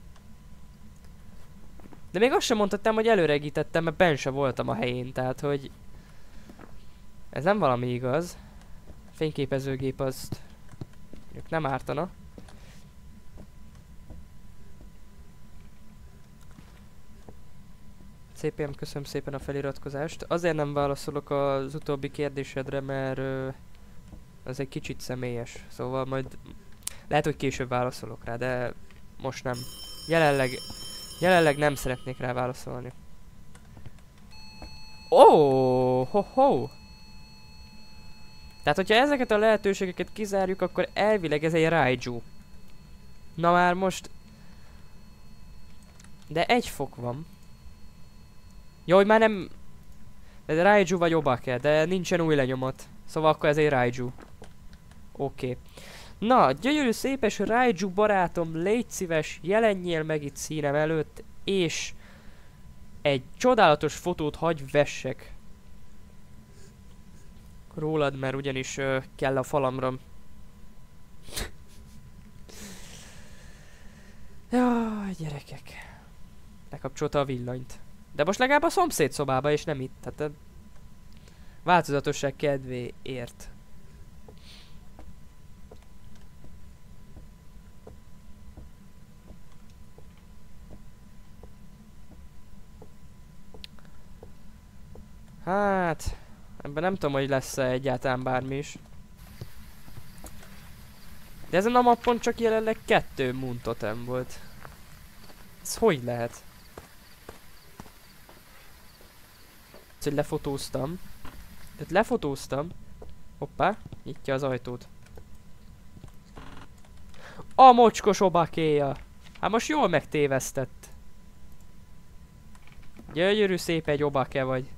S1: De még azt sem mondhattam, hogy előregítettem, mert benn se voltam a helyén, tehát hogy... Ez nem valami igaz. Fényképezőgép azt... Ők nem ártana. cé pé em, köszönöm szépen a feliratkozást. Azért nem válaszolok az utóbbi kérdésedre, mert... Ö, az egy kicsit személyes. Szóval majd... Lehet, hogy később válaszolok rá, de... Most nem. Jelenleg... Jelenleg nem szeretnék rá válaszolni. Ó, oh, ho, ho. Tehát, hogyha ezeket a lehetőségeket kizárjuk, akkor elvileg ez egy Raiju. Na már most... De egy fok van. Jó, hogy már nem... De Raiju vagy Obake, de nincsen új lenyomat. Szóval akkor ez egy Raiju. Oké. Okay. Na, gyönyörű szépes Raiju barátom, légy szíves, jelenjél meg itt színem előtt, és egy csodálatos fotót hagy vessek rólad, mert ugyanis uh, kell a falamra. Jaj, gyerekek. Lekapcsolta a villanyt. De most legalább a szomszéd szobába, és nem itt. Tehát a változatosság kedvéért. Hát... Ebben nem tudom, hogy lesz-e egyáltalán bármi is. De ezen a mappon csak jelenleg kettő Moon Totem volt. Ez hogy lehet? Ez, hogy lefotóztam. Tehát lefotóztam. Hoppá, nyitja az ajtót. A mocskos Obakéja! Hát most jól megtévesztett. Gyönyörű szép egy Obake vagy.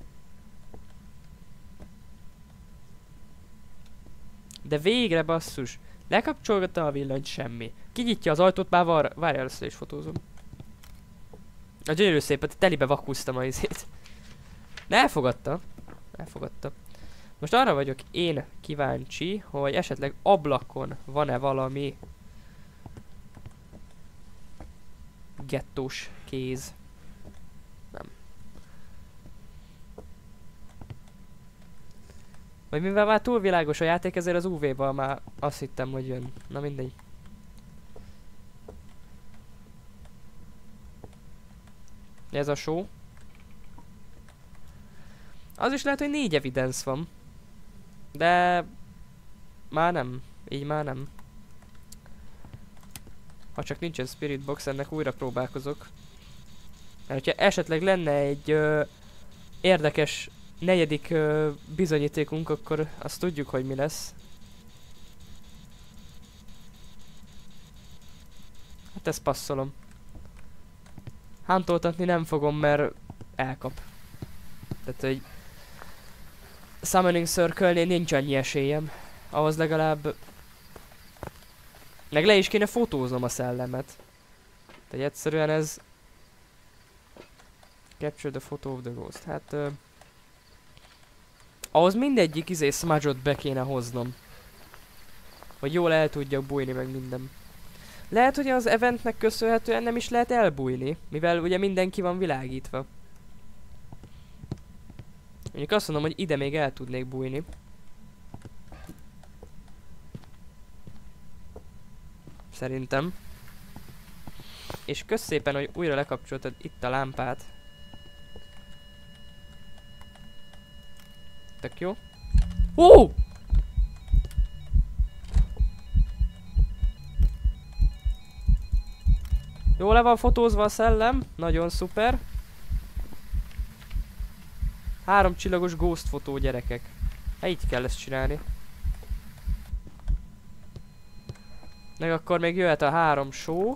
S1: De végre basszus. Lekapcsolgatta a villanyt, semmi. Kinyitja az ajtót, már var... Várj, először is fotózom. A gyönyörű szépet, telibe vakusztam a izét. De elfogadta. Elfogadta. Most arra vagyok én kíváncsi, hogy esetleg ablakon van-e valami gettós kéz. Nem. Vagy mivel már túl világos a játék, ezért az ú vé-val már azt hittem, hogy jön. Na mindegy. Ez a show. Az is lehet, hogy négy evidence van. De... Már nem. Így már nem. Ha csak nincsen Spirit Box, ennek újra próbálkozok. Mert hogyha esetleg lenne egy ö, érdekes negyedik ö, bizonyítékunk, akkor azt tudjuk, hogy mi lesz. Hát ezt passzolom. Huntoltatni nem fogom, mert elkap. Tehát, hogy Summoning Circle-nél nincs annyi esélyem. Ahhoz legalább... Meg le is kéne fotóznom a szellemet. Tehát egyszerűen ez... Capture the photo of the ghost. Hát... Uh... Ahhoz mindegyik izé smudge-ot be kéne hoznom. Hogy jól el tudjak bújni meg minden. Lehet, hogy az eventnek köszönhetően nem is lehet elbújni, mivel ugye mindenki van világítva. Mondjuk azt mondom, hogy ide még el tudnék bújni. Szerintem. És kösz szépen, hogy újra lekapcsoltad itt a lámpát. Tök jó. Ó! Jó le van fotózva a szellem, nagyon szuper. Három csillagos ghost fotó, gyerekek. Hát így kell ezt csinálni. Meg akkor még jöhet a három show.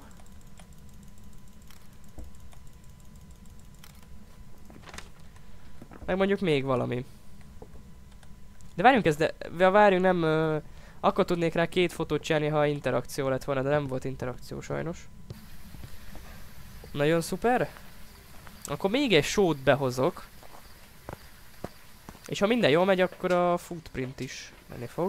S1: Meg mondjuk még valami. De várjunk ezt, de várjunk, nem... Uh, akkor tudnék rá két fotót csinálni, ha interakció lett volna, de nem volt interakció sajnos. Nagyon szuper. Akkor még egy show-t behozok. És ha minden jól megy, akkor a footprint is menni fog.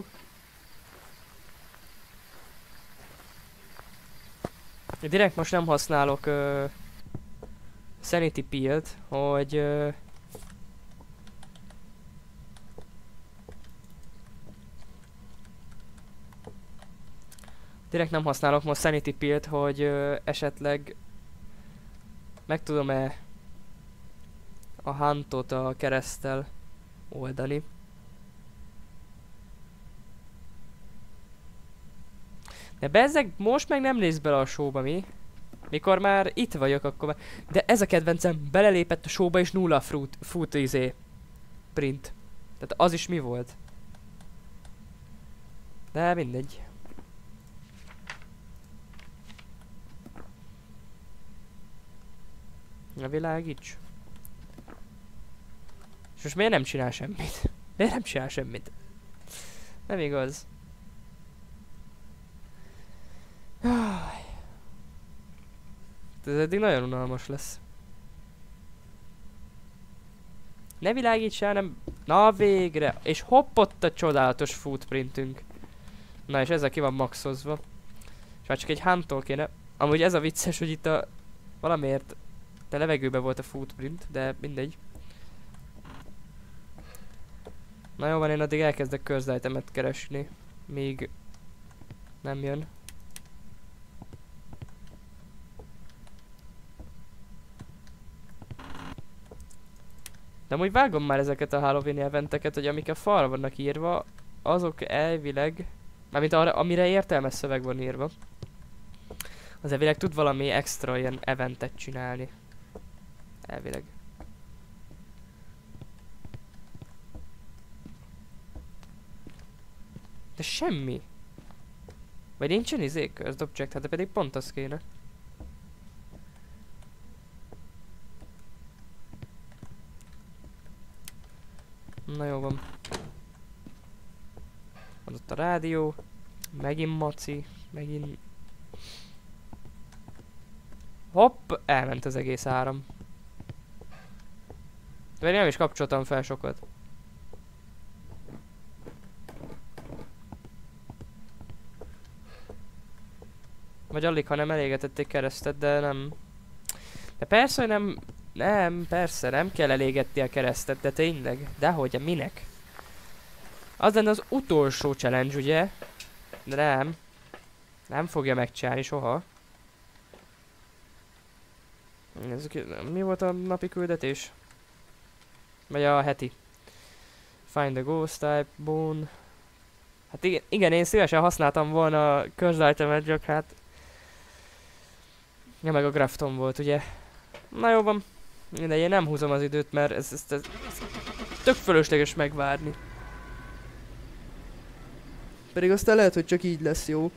S1: Direkt most nem használok uh, Sanity Pill-t, hogy... Uh, direkt nem használok most Sanity Pill-t, hogy uh, esetleg meg tudom-e a huntot a kereszttel oldani. De bezzeg most meg nem néz bele a showba, mi? Mikor már itt vagyok, akkor már... De ez a kedvencem, belelépett a showba és nulla fruit, food izé print. Tehát az is mi volt? De mindegy. Na világíts. És most miért nem csinál semmit? Miért nem csinál semmit? Nem igaz. Ez eddig nagyon unalmas lesz. Ne világítsál, nem... Na végre! És hopp, ott a csodálatos footprintünk. Na és ezzel ki van maxozva. És már csak egy huntól kéne. Amúgy ez a vicces, hogy itt a... Valamiért... De levegőben volt a footprint, de mindegy. Na jó van, én addig elkezdek cursed itemet keresni. Míg... Nem jön. De amúgy vágom már ezeket a Halloween eventeket, hogy amik a falra vannak írva, azok elvileg, mármint arra, amire értelmes szöveg van írva, az elvileg tud valami extra ilyen eventet csinálni. Elvileg. De semmi. Vagy nincsen izé cursed object, hát de pedig pont az kéne. Na jó van. Van ott a rádió. Megint maci. Megint... Hopp! Elment az egész áram. De én nem is kapcsoltam fel sokat. Vagy alig, ha nem elégetették keresztet, de nem... De persze, hogy nem... Nem, persze, nem kell elégetni a keresztet, de tényleg. Dehogy, minek? Az lenne az utolsó challenge, ugye? De nem. Nem fogja megcsinálni soha. Ez, mi volt a napi küldetés? Vagy a heti? Find the ghost type, bone. Hát igen, igen, én szívesen használtam volna a cursed itemet, csak hát... Ja, meg a Grafton volt, ugye? Na jó van. De én nem húzom az időt, mert ez, ez, ez, ez tök fölösleges megvárni. Pedig aztán lehet, hogy csak így lesz jó.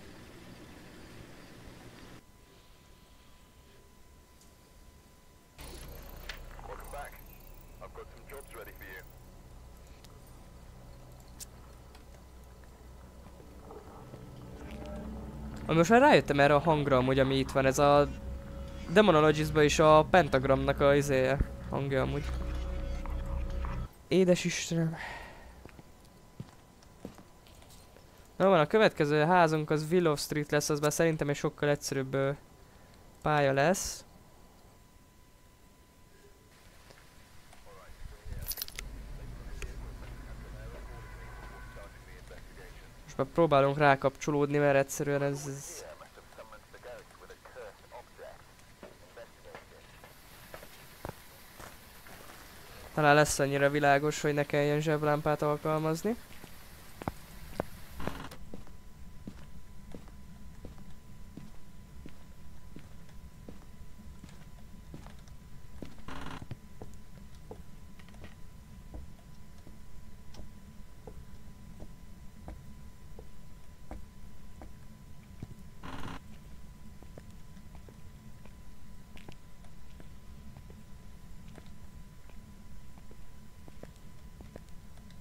S1: Most már rájöttem erre a hangra amúgy, ami itt van, ez a Demonologies-ba is a pentagramnak a izéje, hangja amúgy. Édes Istenem. Na van, a következő házunk az Willow Street lesz, az már szerintem egy sokkal egyszerűbb ö, pálya lesz. Most már próbálunk rákapcsolódni, mert egyszerűen ez... ez talán lesz annyira világos, hogy ne kelljen zseblámpát alkalmazni.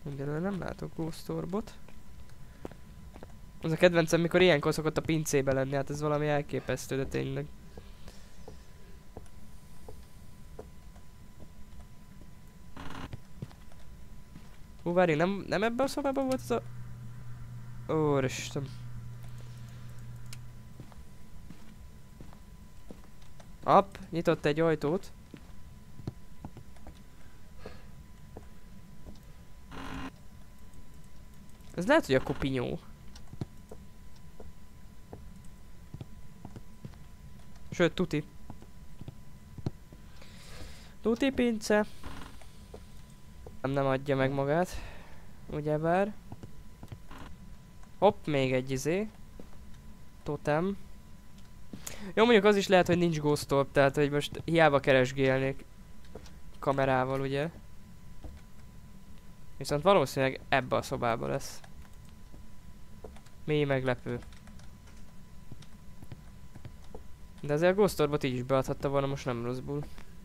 S1: Egyelőre nem látok Ghost Orbot. Az a kedvencem, mikor ilyenkor szokott a pincébe lenni, hát ez valami elképesztő, de tényleg. Hú, várj, nem, nem ebben a szobában volt az a... Úristen. App, nyitott egy ajtót. Ez lehet, hogy a kopinyó. Sőt, tuti. Tuti pince. Nem, nem adja meg magát. Ugyebár. Hopp, még egy izé. Totem. Jó, mondjuk az is lehet, hogy nincs Ghost Orb, tehát hogy most hiába keresgélnék kamerával, ugye. Viszont valószínűleg ebbe a szobába lesz. Mély meglepő. De azért a Ghost Orbot így is beadhatta volna, most nem rosszul.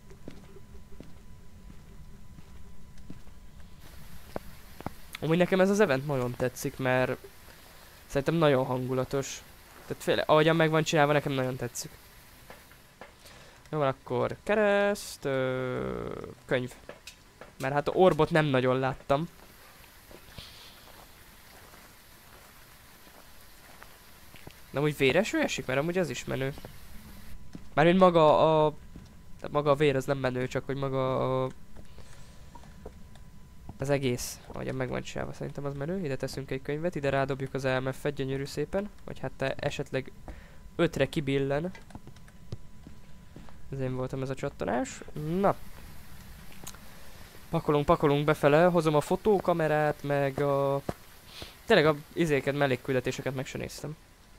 S1: Amúgy nekem ez az event nagyon tetszik, mert szerintem nagyon hangulatos. Tehát féle, ahogyan meg van csinálva, nekem nagyon tetszik. Jó van, akkor kereszt, ö, könyv. Mert hát a orbot nem nagyon láttam. De úgy véresről esik, mert amúgy az is menő. Mármint maga a... Tehát maga a vér az nem menő, csak hogy maga a... Az egész, ahogyan meg van csinálva, szerintem az menő. Ide teszünk egy könyvet, ide rádobjuk az em ef-et, gyönyörű szépen. Vagy hát te esetleg ötre kibillen. Ez én voltam ez a csattanás. Na. Pakolunk, pakolunk befele, hozom a fotókamerát, meg a... Tényleg a izéket, mellékküldetéseket meg se néztem.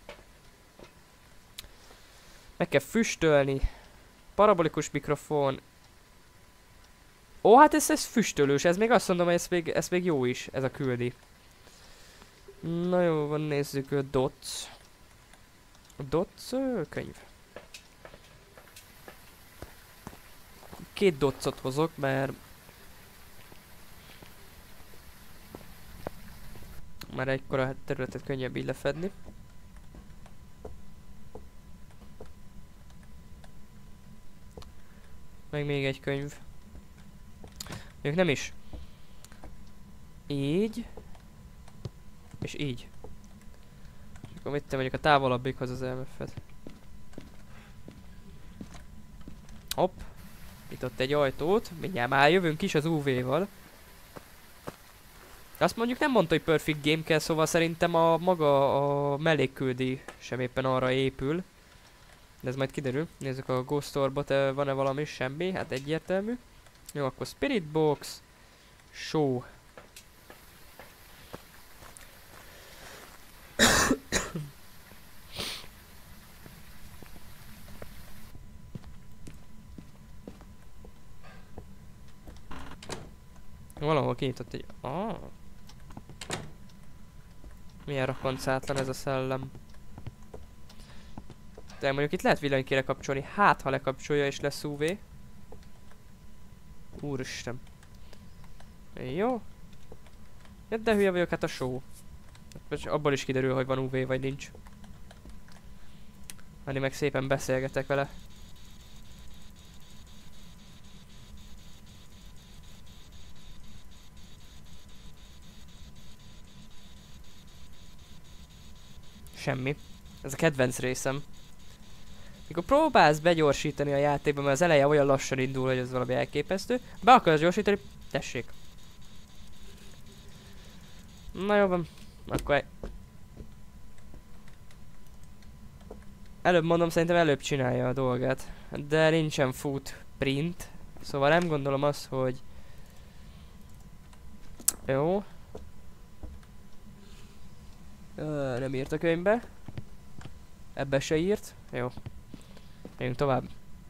S1: Meg kell füstölni. Parabolikus mikrofon. Ó, hát ez, ez füstölős, ez még azt mondom, hogy ez még, ez még jó is, ez a küldi. Na jó, van, nézzük a dots. A dots könyv. Két docot hozok, mert... Már egykora területet könnyebb így lefedni. Meg még egy könyv. Ők nem is. Így. És így. És akkor mit te mondjuk a távolabbikhoz az em ef-et. Hopp. Itt ott egy ajtót. Mindjárt már jövünk is az ú vé-val. Azt mondjuk nem mondta, hogy perfect game kell, szóval szerintem a maga a mellékküldi sem éppen arra épül. De ez majd kiderül. Nézzük a Ghost Orbot, van-e valami? Semmi, hát egyértelmű. Jó, akkor Spirit Box. Show. Valahol kinyitott egy... Ah. Milyen rakoncátlan ez a szellem. De mondjuk itt lehet villanykére kapcsolni. Hát, ha lekapcsolja és lesz ú vé. Úristen. Jó. Ja, de hülye vagyok, hát a show. Hát abból is kiderül, hogy van ú vé vagy nincs. Hanem meg szépen beszélgetek vele. Semmi. Ez a kedvenc részem. Mikor próbálsz begyorsítani a játékban, mert az eleje olyan lassan indul, hogy ez valami elképesztő. Be akarsz gyorsítani, tessék. Na jó van, akkor... Előbb mondom, szerintem előbb csinálja a dolgát. De nincsen footprint. Szóval nem gondolom azt, hogy... Jó. Ö, nem írt a könyvbe. Ebbe se írt. Jó. Megyünk tovább.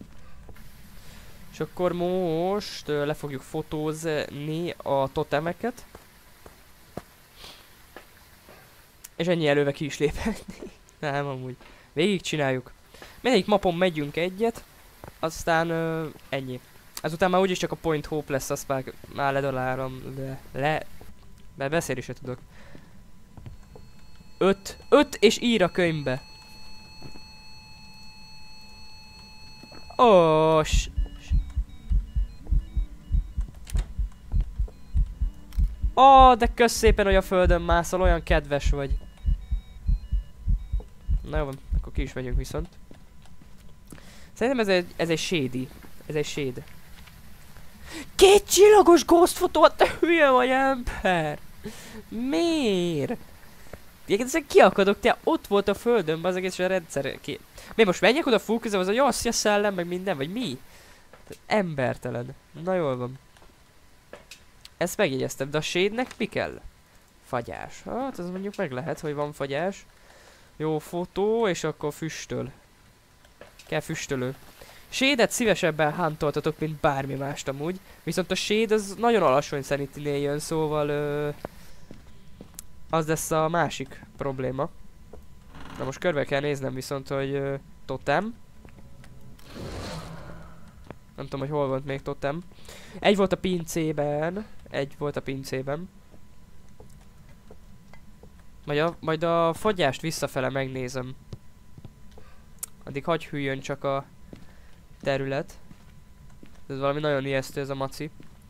S1: És akkor most ö, le fogjuk fotózni a totemeket. És ennyi előve ki is léphetni. Nem, amúgy. Végig csináljuk. Mindegyik mapon megyünk egyet. Aztán ö, ennyi. Azután már úgyis csak a Point Hope lesz, azt már, már ledalárom. Le, le Bár beszélni se tudok. Öt. Öt és ír a könyvbe. Ó, s... Ó, de kösz szépen, hogy a földön mászol, olyan kedves vagy. Na jó van, akkor ki is megyünk viszont. Szerintem ez egy, ez egy shady. Ez egy shade. Két csillagos ghost fotó, te hülye vagy ember! Miért? Egyébként ezek kiakadok, te ott volt a földön, az egész a rendszer ki. Mi most menjek oda fúkizom, az a jó, szia szellem, meg minden, vagy mi? Embertelen. Na jól van. Ezt megjegyeztem, de a shade-nek mi kell? Fagyás. Hát az mondjuk meg lehet, hogy van fagyás. Jó fotó, és akkor füstöl. Kell füstölő. Shade-et szívesebben huntoltatok, mint bármi mást amúgy. Viszont a shade az nagyon alacsony sanity-nél jön, szóval... Ö, az lesz a másik probléma. Na most körbe kell néznem viszont, hogy ö, totem. Nem tudom, hogy hol volt még totem. Egy volt a pincében. Egy volt a pincében. Majd a, majd a fogyást visszafele megnézem. Addig hagy hűljön csak a terület. Ez valami nagyon ijesztő ez a maci.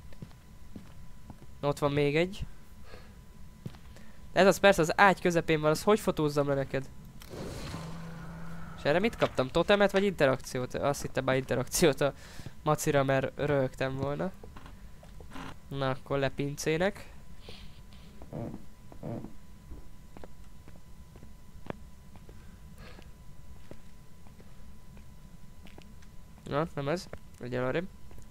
S1: Ott van még egy. Ez az persze az ágy közepén van, az hogy fotózzam le neked? És erre mit kaptam? Totemet vagy interakciót? Azt hittem már interakciót a macira, mert röhögtem volna. Na akkor lepincének. Na, nem ez. Legyen arrébb.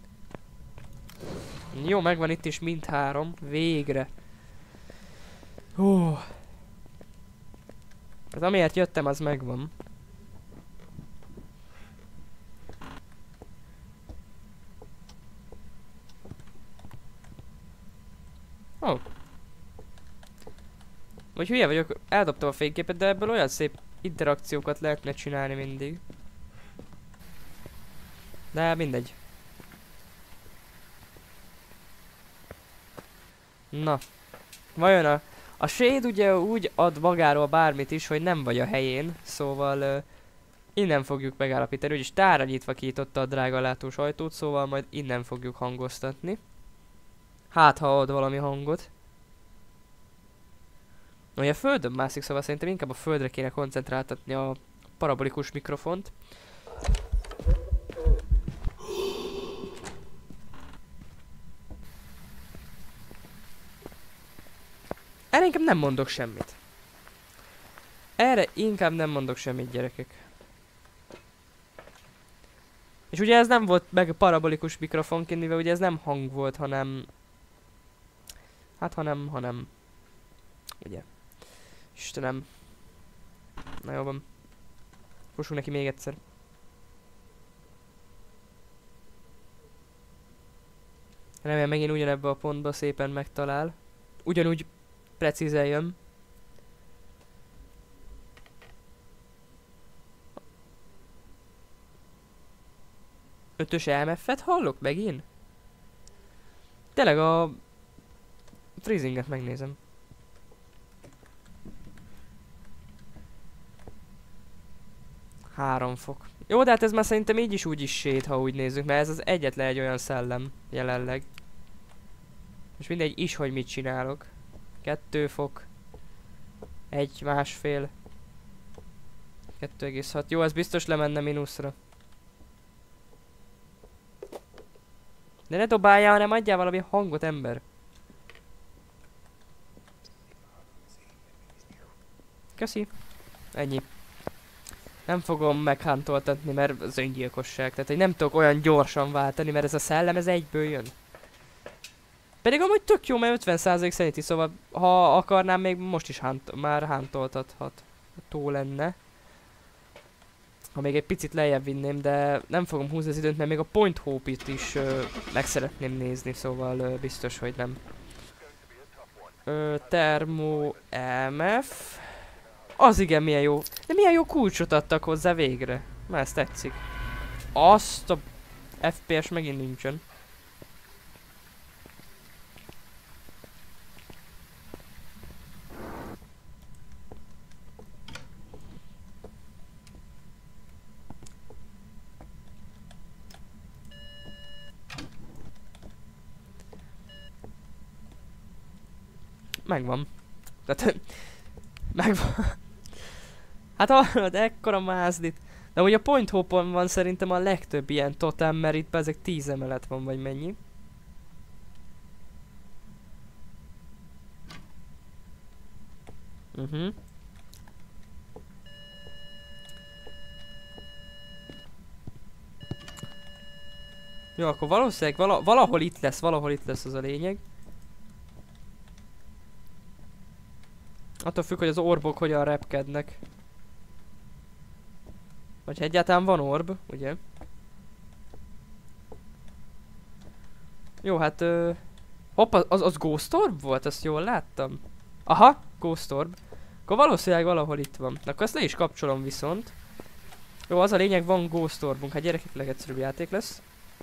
S1: Jó, megvan itt is mindhárom. Végre. Hú. Az amiért jöttem, az megvan. Ó. Oh. Vagy hülye vagyok, eldobtam a fényképet, de ebből olyan szép interakciókat lehetne csinálni mindig. De mindegy. Na. Vajon a... A shade ugye úgy ad magáról bármit is, hogy nem vagy a helyén, szóval... Uh, innen fogjuk megállapítani, úgyis tára nyitva kinyitotta a drága látós ajtót, szóval majd innen fogjuk hangoztatni. Hát, ha ad valami hangot. Ugye a földön mászik, szóval szerintem inkább a földre kéne koncentráltatni a parabolikus mikrofont. Erre inkább nem mondok semmit. Erre inkább nem mondok semmit, gyerekek. És ugye ez nem volt meg a parabolikus mikrofonként, mivel ugye ez nem hang volt, hanem... Hát hanem, hanem... Ugye. Istenem. Na jó van. Fussunk neki még egyszer. Remélem megint ugyanebbe a pontba szépen megtalál. Ugyanúgy precízen jön. Ötös em ef-et hallok megint? Tényleg a... freezinget megnézem. Három fok. Jó, de hát ez már szerintem így is úgy is sét, ha úgy nézzük, mert ez az egyetlen egy olyan szellem jelenleg. Most mindegy is, hogy mit csinálok. Kettő fok. Egy, másfél. Kettő egész hat. Jó, ez biztos lemenne mínuszra. De ne dobáljál, hanem adjál valami hangot, ember. Köszi. Ennyi. Nem fogom meghántoltatni, mert az öngyilkosság. Tehát, hogy nem tudok olyan gyorsan váltani, mert ez a szellem, ez egyből jön. Pedig amúgy tök jó, mert ötven százalék szerinti, szóval ha akarnám, még most is hánt már hántoltathat. Tó lenne. Ha még egy picit lejjebb vinném, de nem fogom húzni az időt, mert még a Point Hope-it is ö, meg szeretném nézni, szóval ö, biztos, hogy nem. Ö, Thermo em ef. Az igen, milyen jó. De milyen jó kulcsot adtak hozzá végre. Már ezt tetszik. Azt a ef pé es megint nincsen. megvan. Tehát, megvan. Hát hallod, ekkora mázdit. De ugye a Point Hope-on van szerintem a legtöbb ilyen totem, mert itt ezek tíz emelet van, vagy mennyi. Mhm. Uh-huh. Jó, akkor valószínűleg vala valahol itt lesz, valahol itt lesz az a lényeg. Attól függ, hogy az orbok hogyan repkednek. Vagy egyáltalán van orb, ugye? Jó, hát... Ö... Hopp, az, az Ghost Orb volt? Azt jól láttam? Aha, Ghost Orb. Akkor valószínűleg valahol itt van. Akkor ezt le is kapcsolom viszont. Jó, az a lényeg, van Ghost Orbunk. Hát gyerekek, legegyszerűbb játék lesz.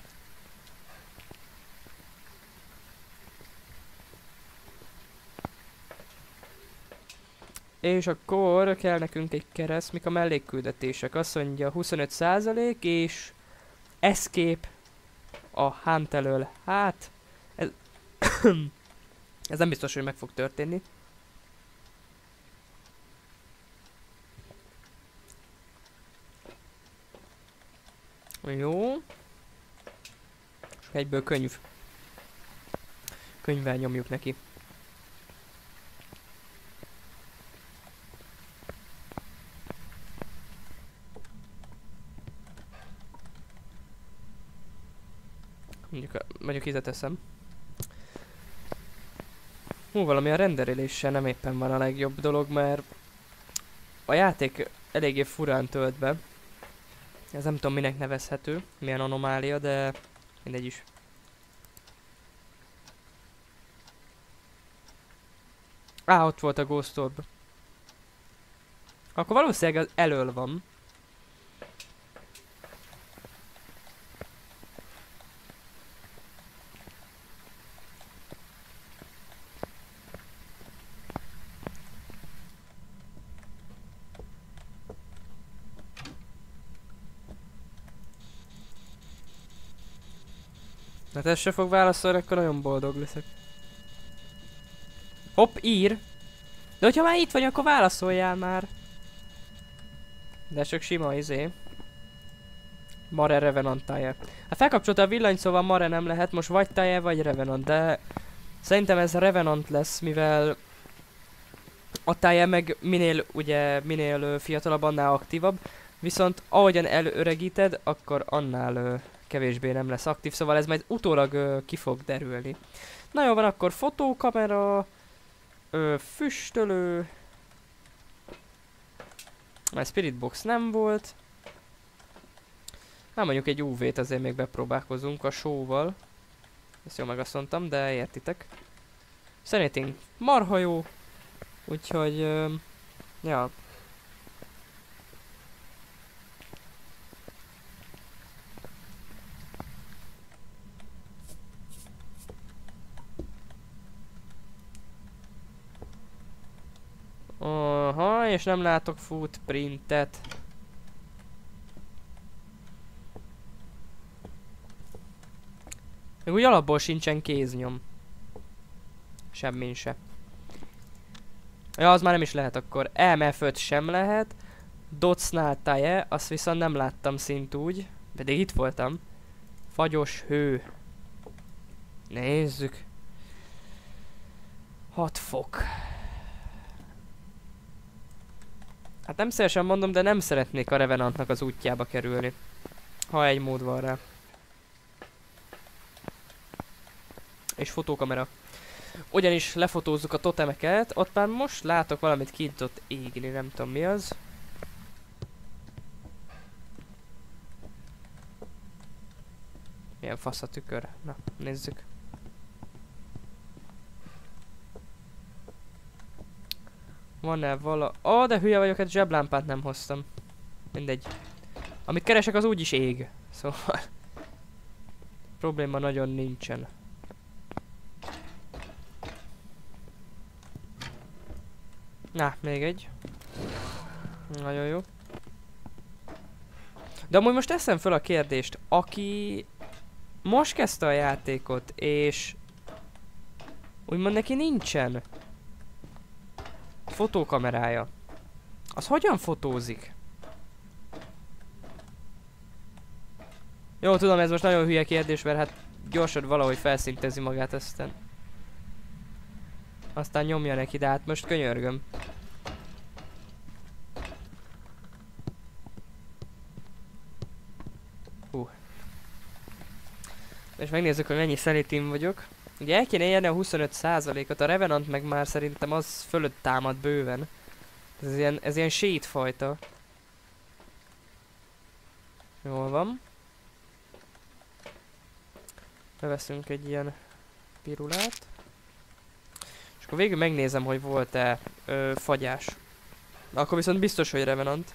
S1: És akkor kell nekünk egy kereszt, mik a mellékküldetések. Azt mondja huszonöt százalék és escape a hunt elől. Hát, ez, ez nem biztos, hogy meg fog történni. Jó. És egyből könyv. Könyvvel nyomjuk neki. Mondjuk, mondjuk ide teszem. Hú, valami a renderéléssel nem éppen van a legjobb dolog, mert a játék eléggé furán tölt be. Ez nem tudom minek nevezhető, milyen anomália, de mindegy is. Á, ott volt a Ghost Orb. Akkor valószínűleg az elől van. Hát ez se fog válaszolni, akkor nagyon boldog leszek. Hopp, ír! De hogyha már itt vagy, akkor válaszoljál már! De csak sima izé. Mare Revenant tája. Hát felkapcsolta a villany, szóval Mare nem lehet, most vagy tája, vagy Revenant, de... Szerintem ez Revenant lesz, mivel... A tája meg minél, ugye, minél fiatalabb, annál aktívabb. Viszont ahogyan előregíted, akkor annál... Ö, kevésbé nem lesz aktív, szóval ez majd utólag ö, ki fog derülni. Na jó van, akkor fotókamera, ö, füstölő, már Spirit Box nem volt. Hát mondjuk egy ú vét azért még bepróbálkozunk a show-val. Ezt jól megasszontam, de értitek. Szerintem marha jó, úgyhogy, ö, ja. Aha, és nem látok footprintet. Még úgy alapból sincsen kéznyom. Semmin se. Ja, az már nem is lehet akkor. em ef öt sem lehet. Dotsnál táje, azt viszont nem láttam szint úgy. Pedig itt voltam. Fagyos hő. Nézzük. hat fok. Hát nem szívesen mondom, de nem szeretnék a Revenantnak az útjába kerülni. Ha egy mód van rá. És fotókamera. Ugyanis lefotózzuk a totemeket, ott már most látok valamit kint ott égni, nem tudom mi az. Milyen fasz a tükör? Na, nézzük. Van-e vala... Ó, oh, de hülye vagyok, hát zseblámpát nem hoztam. Mindegy. Amit keresek, az úgyis ég. Szóval... probléma nagyon nincsen. Na, még egy. Nagyon jó. De amúgy most teszem fel a kérdést, aki most kezdte a játékot, és úgymond neki nincsen fotókamerája. Az hogyan fotózik? Jó, tudom, ez most nagyon hülye kérdés, mert hát gyorsan valahogy felszintezi magát, aztán... Aztán nyomja neki, de hát most könyörgöm. Hú. És megnézzük, hogy mennyi szenitin vagyok. Ugye el kéne érni a huszonöt százalékot, a Revenant meg már szerintem az fölött támad bőven. Ez ilyen, ez ilyen sétfajta. Jól van. Beveszünk egy ilyen pirulát. És akkor végül megnézem, hogy volt-e fagyás. Na, akkor viszont biztos, hogy Revenant.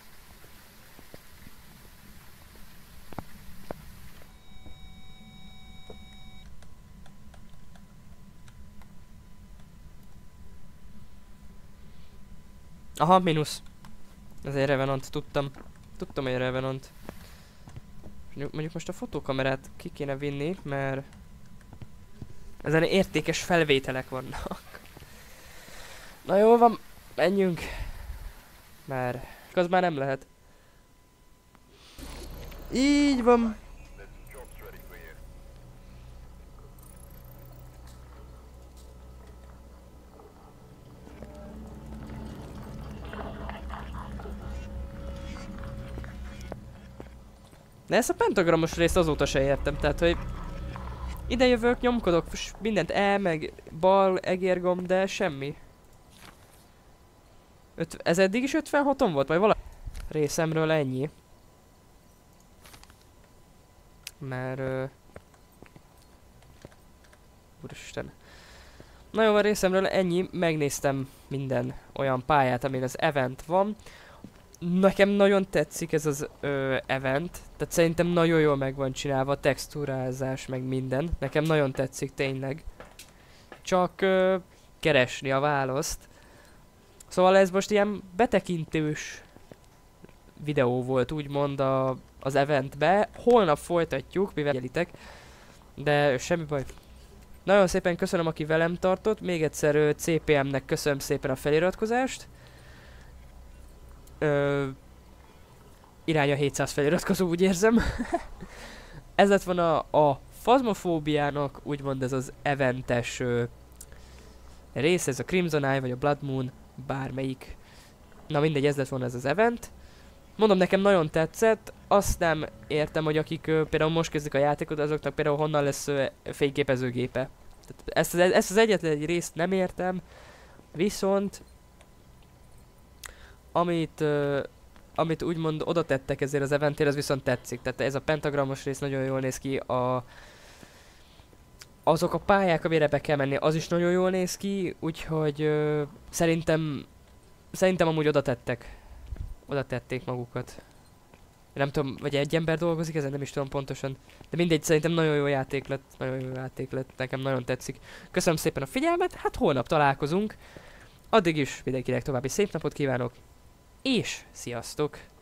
S1: Aha, mínusz. Ez egy Revenant, tudtam. Tudtam, hogy Revenant. Mondjuk most a fotókamerát ki kéne vinni, mert ezen értékes felvételek vannak. Na jól van, menjünk. Mert az már nem lehet. Így van. De ezt a pentagramos részt azóta se értem, tehát hogy ide jövök, nyomkodok mindent E, meg bal, egérgomb, de semmi. Öt, ez eddig is ötvenhaton volt, vagy valami? Részemről ennyi. Mert... Uh... Úristen. Na jó, a részemről ennyi, megnéztem minden olyan pályát, amin az event van. Nekem nagyon tetszik ez az ö, event, tehát szerintem nagyon jól meg van csinálva a textúrázás, meg minden. Nekem nagyon tetszik tényleg. Csak ö, keresni a választ. Szóval ez most ilyen betekintős videó volt úgymond a, az eventbe. Holnap folytatjuk, mivel jelitek. De semmi baj. Nagyon szépen köszönöm, aki velem tartott. Még egyszer ö, cé pé em-nek köszönöm szépen a feliratkozást. Ö, irány a hétszáz feliratkozó, úgy érzem. Ez lett volna a, a Phasmophobia-nak, úgymond ez az eventes ö, rész, ez a Crimson Eye vagy a Blood Moon, bármelyik. Na mindegy, ez lett volna ez az event. Mondom, nekem nagyon tetszett, azt nem értem, hogy akik ö, például most kezdik a játékot, azoknak például honnan lesz ö, fényképezőgépe. Tehát ezt, az, ezt az egyetlen egy részt nem értem, viszont amit, uh, amit úgymond oda tettek ezért az eventért, az viszont tetszik. Tehát ez a pentagramos rész nagyon jól néz ki, a, azok a pályák, amire be kell menni, az is nagyon jól néz ki, úgyhogy uh, szerintem, szerintem amúgy oda tettek. Oda tették magukat. Nem tudom, vagy egy ember dolgozik ezen, nem is tudom pontosan. De mindegy, szerintem nagyon jó játék lett, nagyon jó játék lett, nekem nagyon tetszik. Köszönöm szépen a figyelmet, hát holnap találkozunk. Addig is mindenkinek további szép napot kívánok. És sziasztok!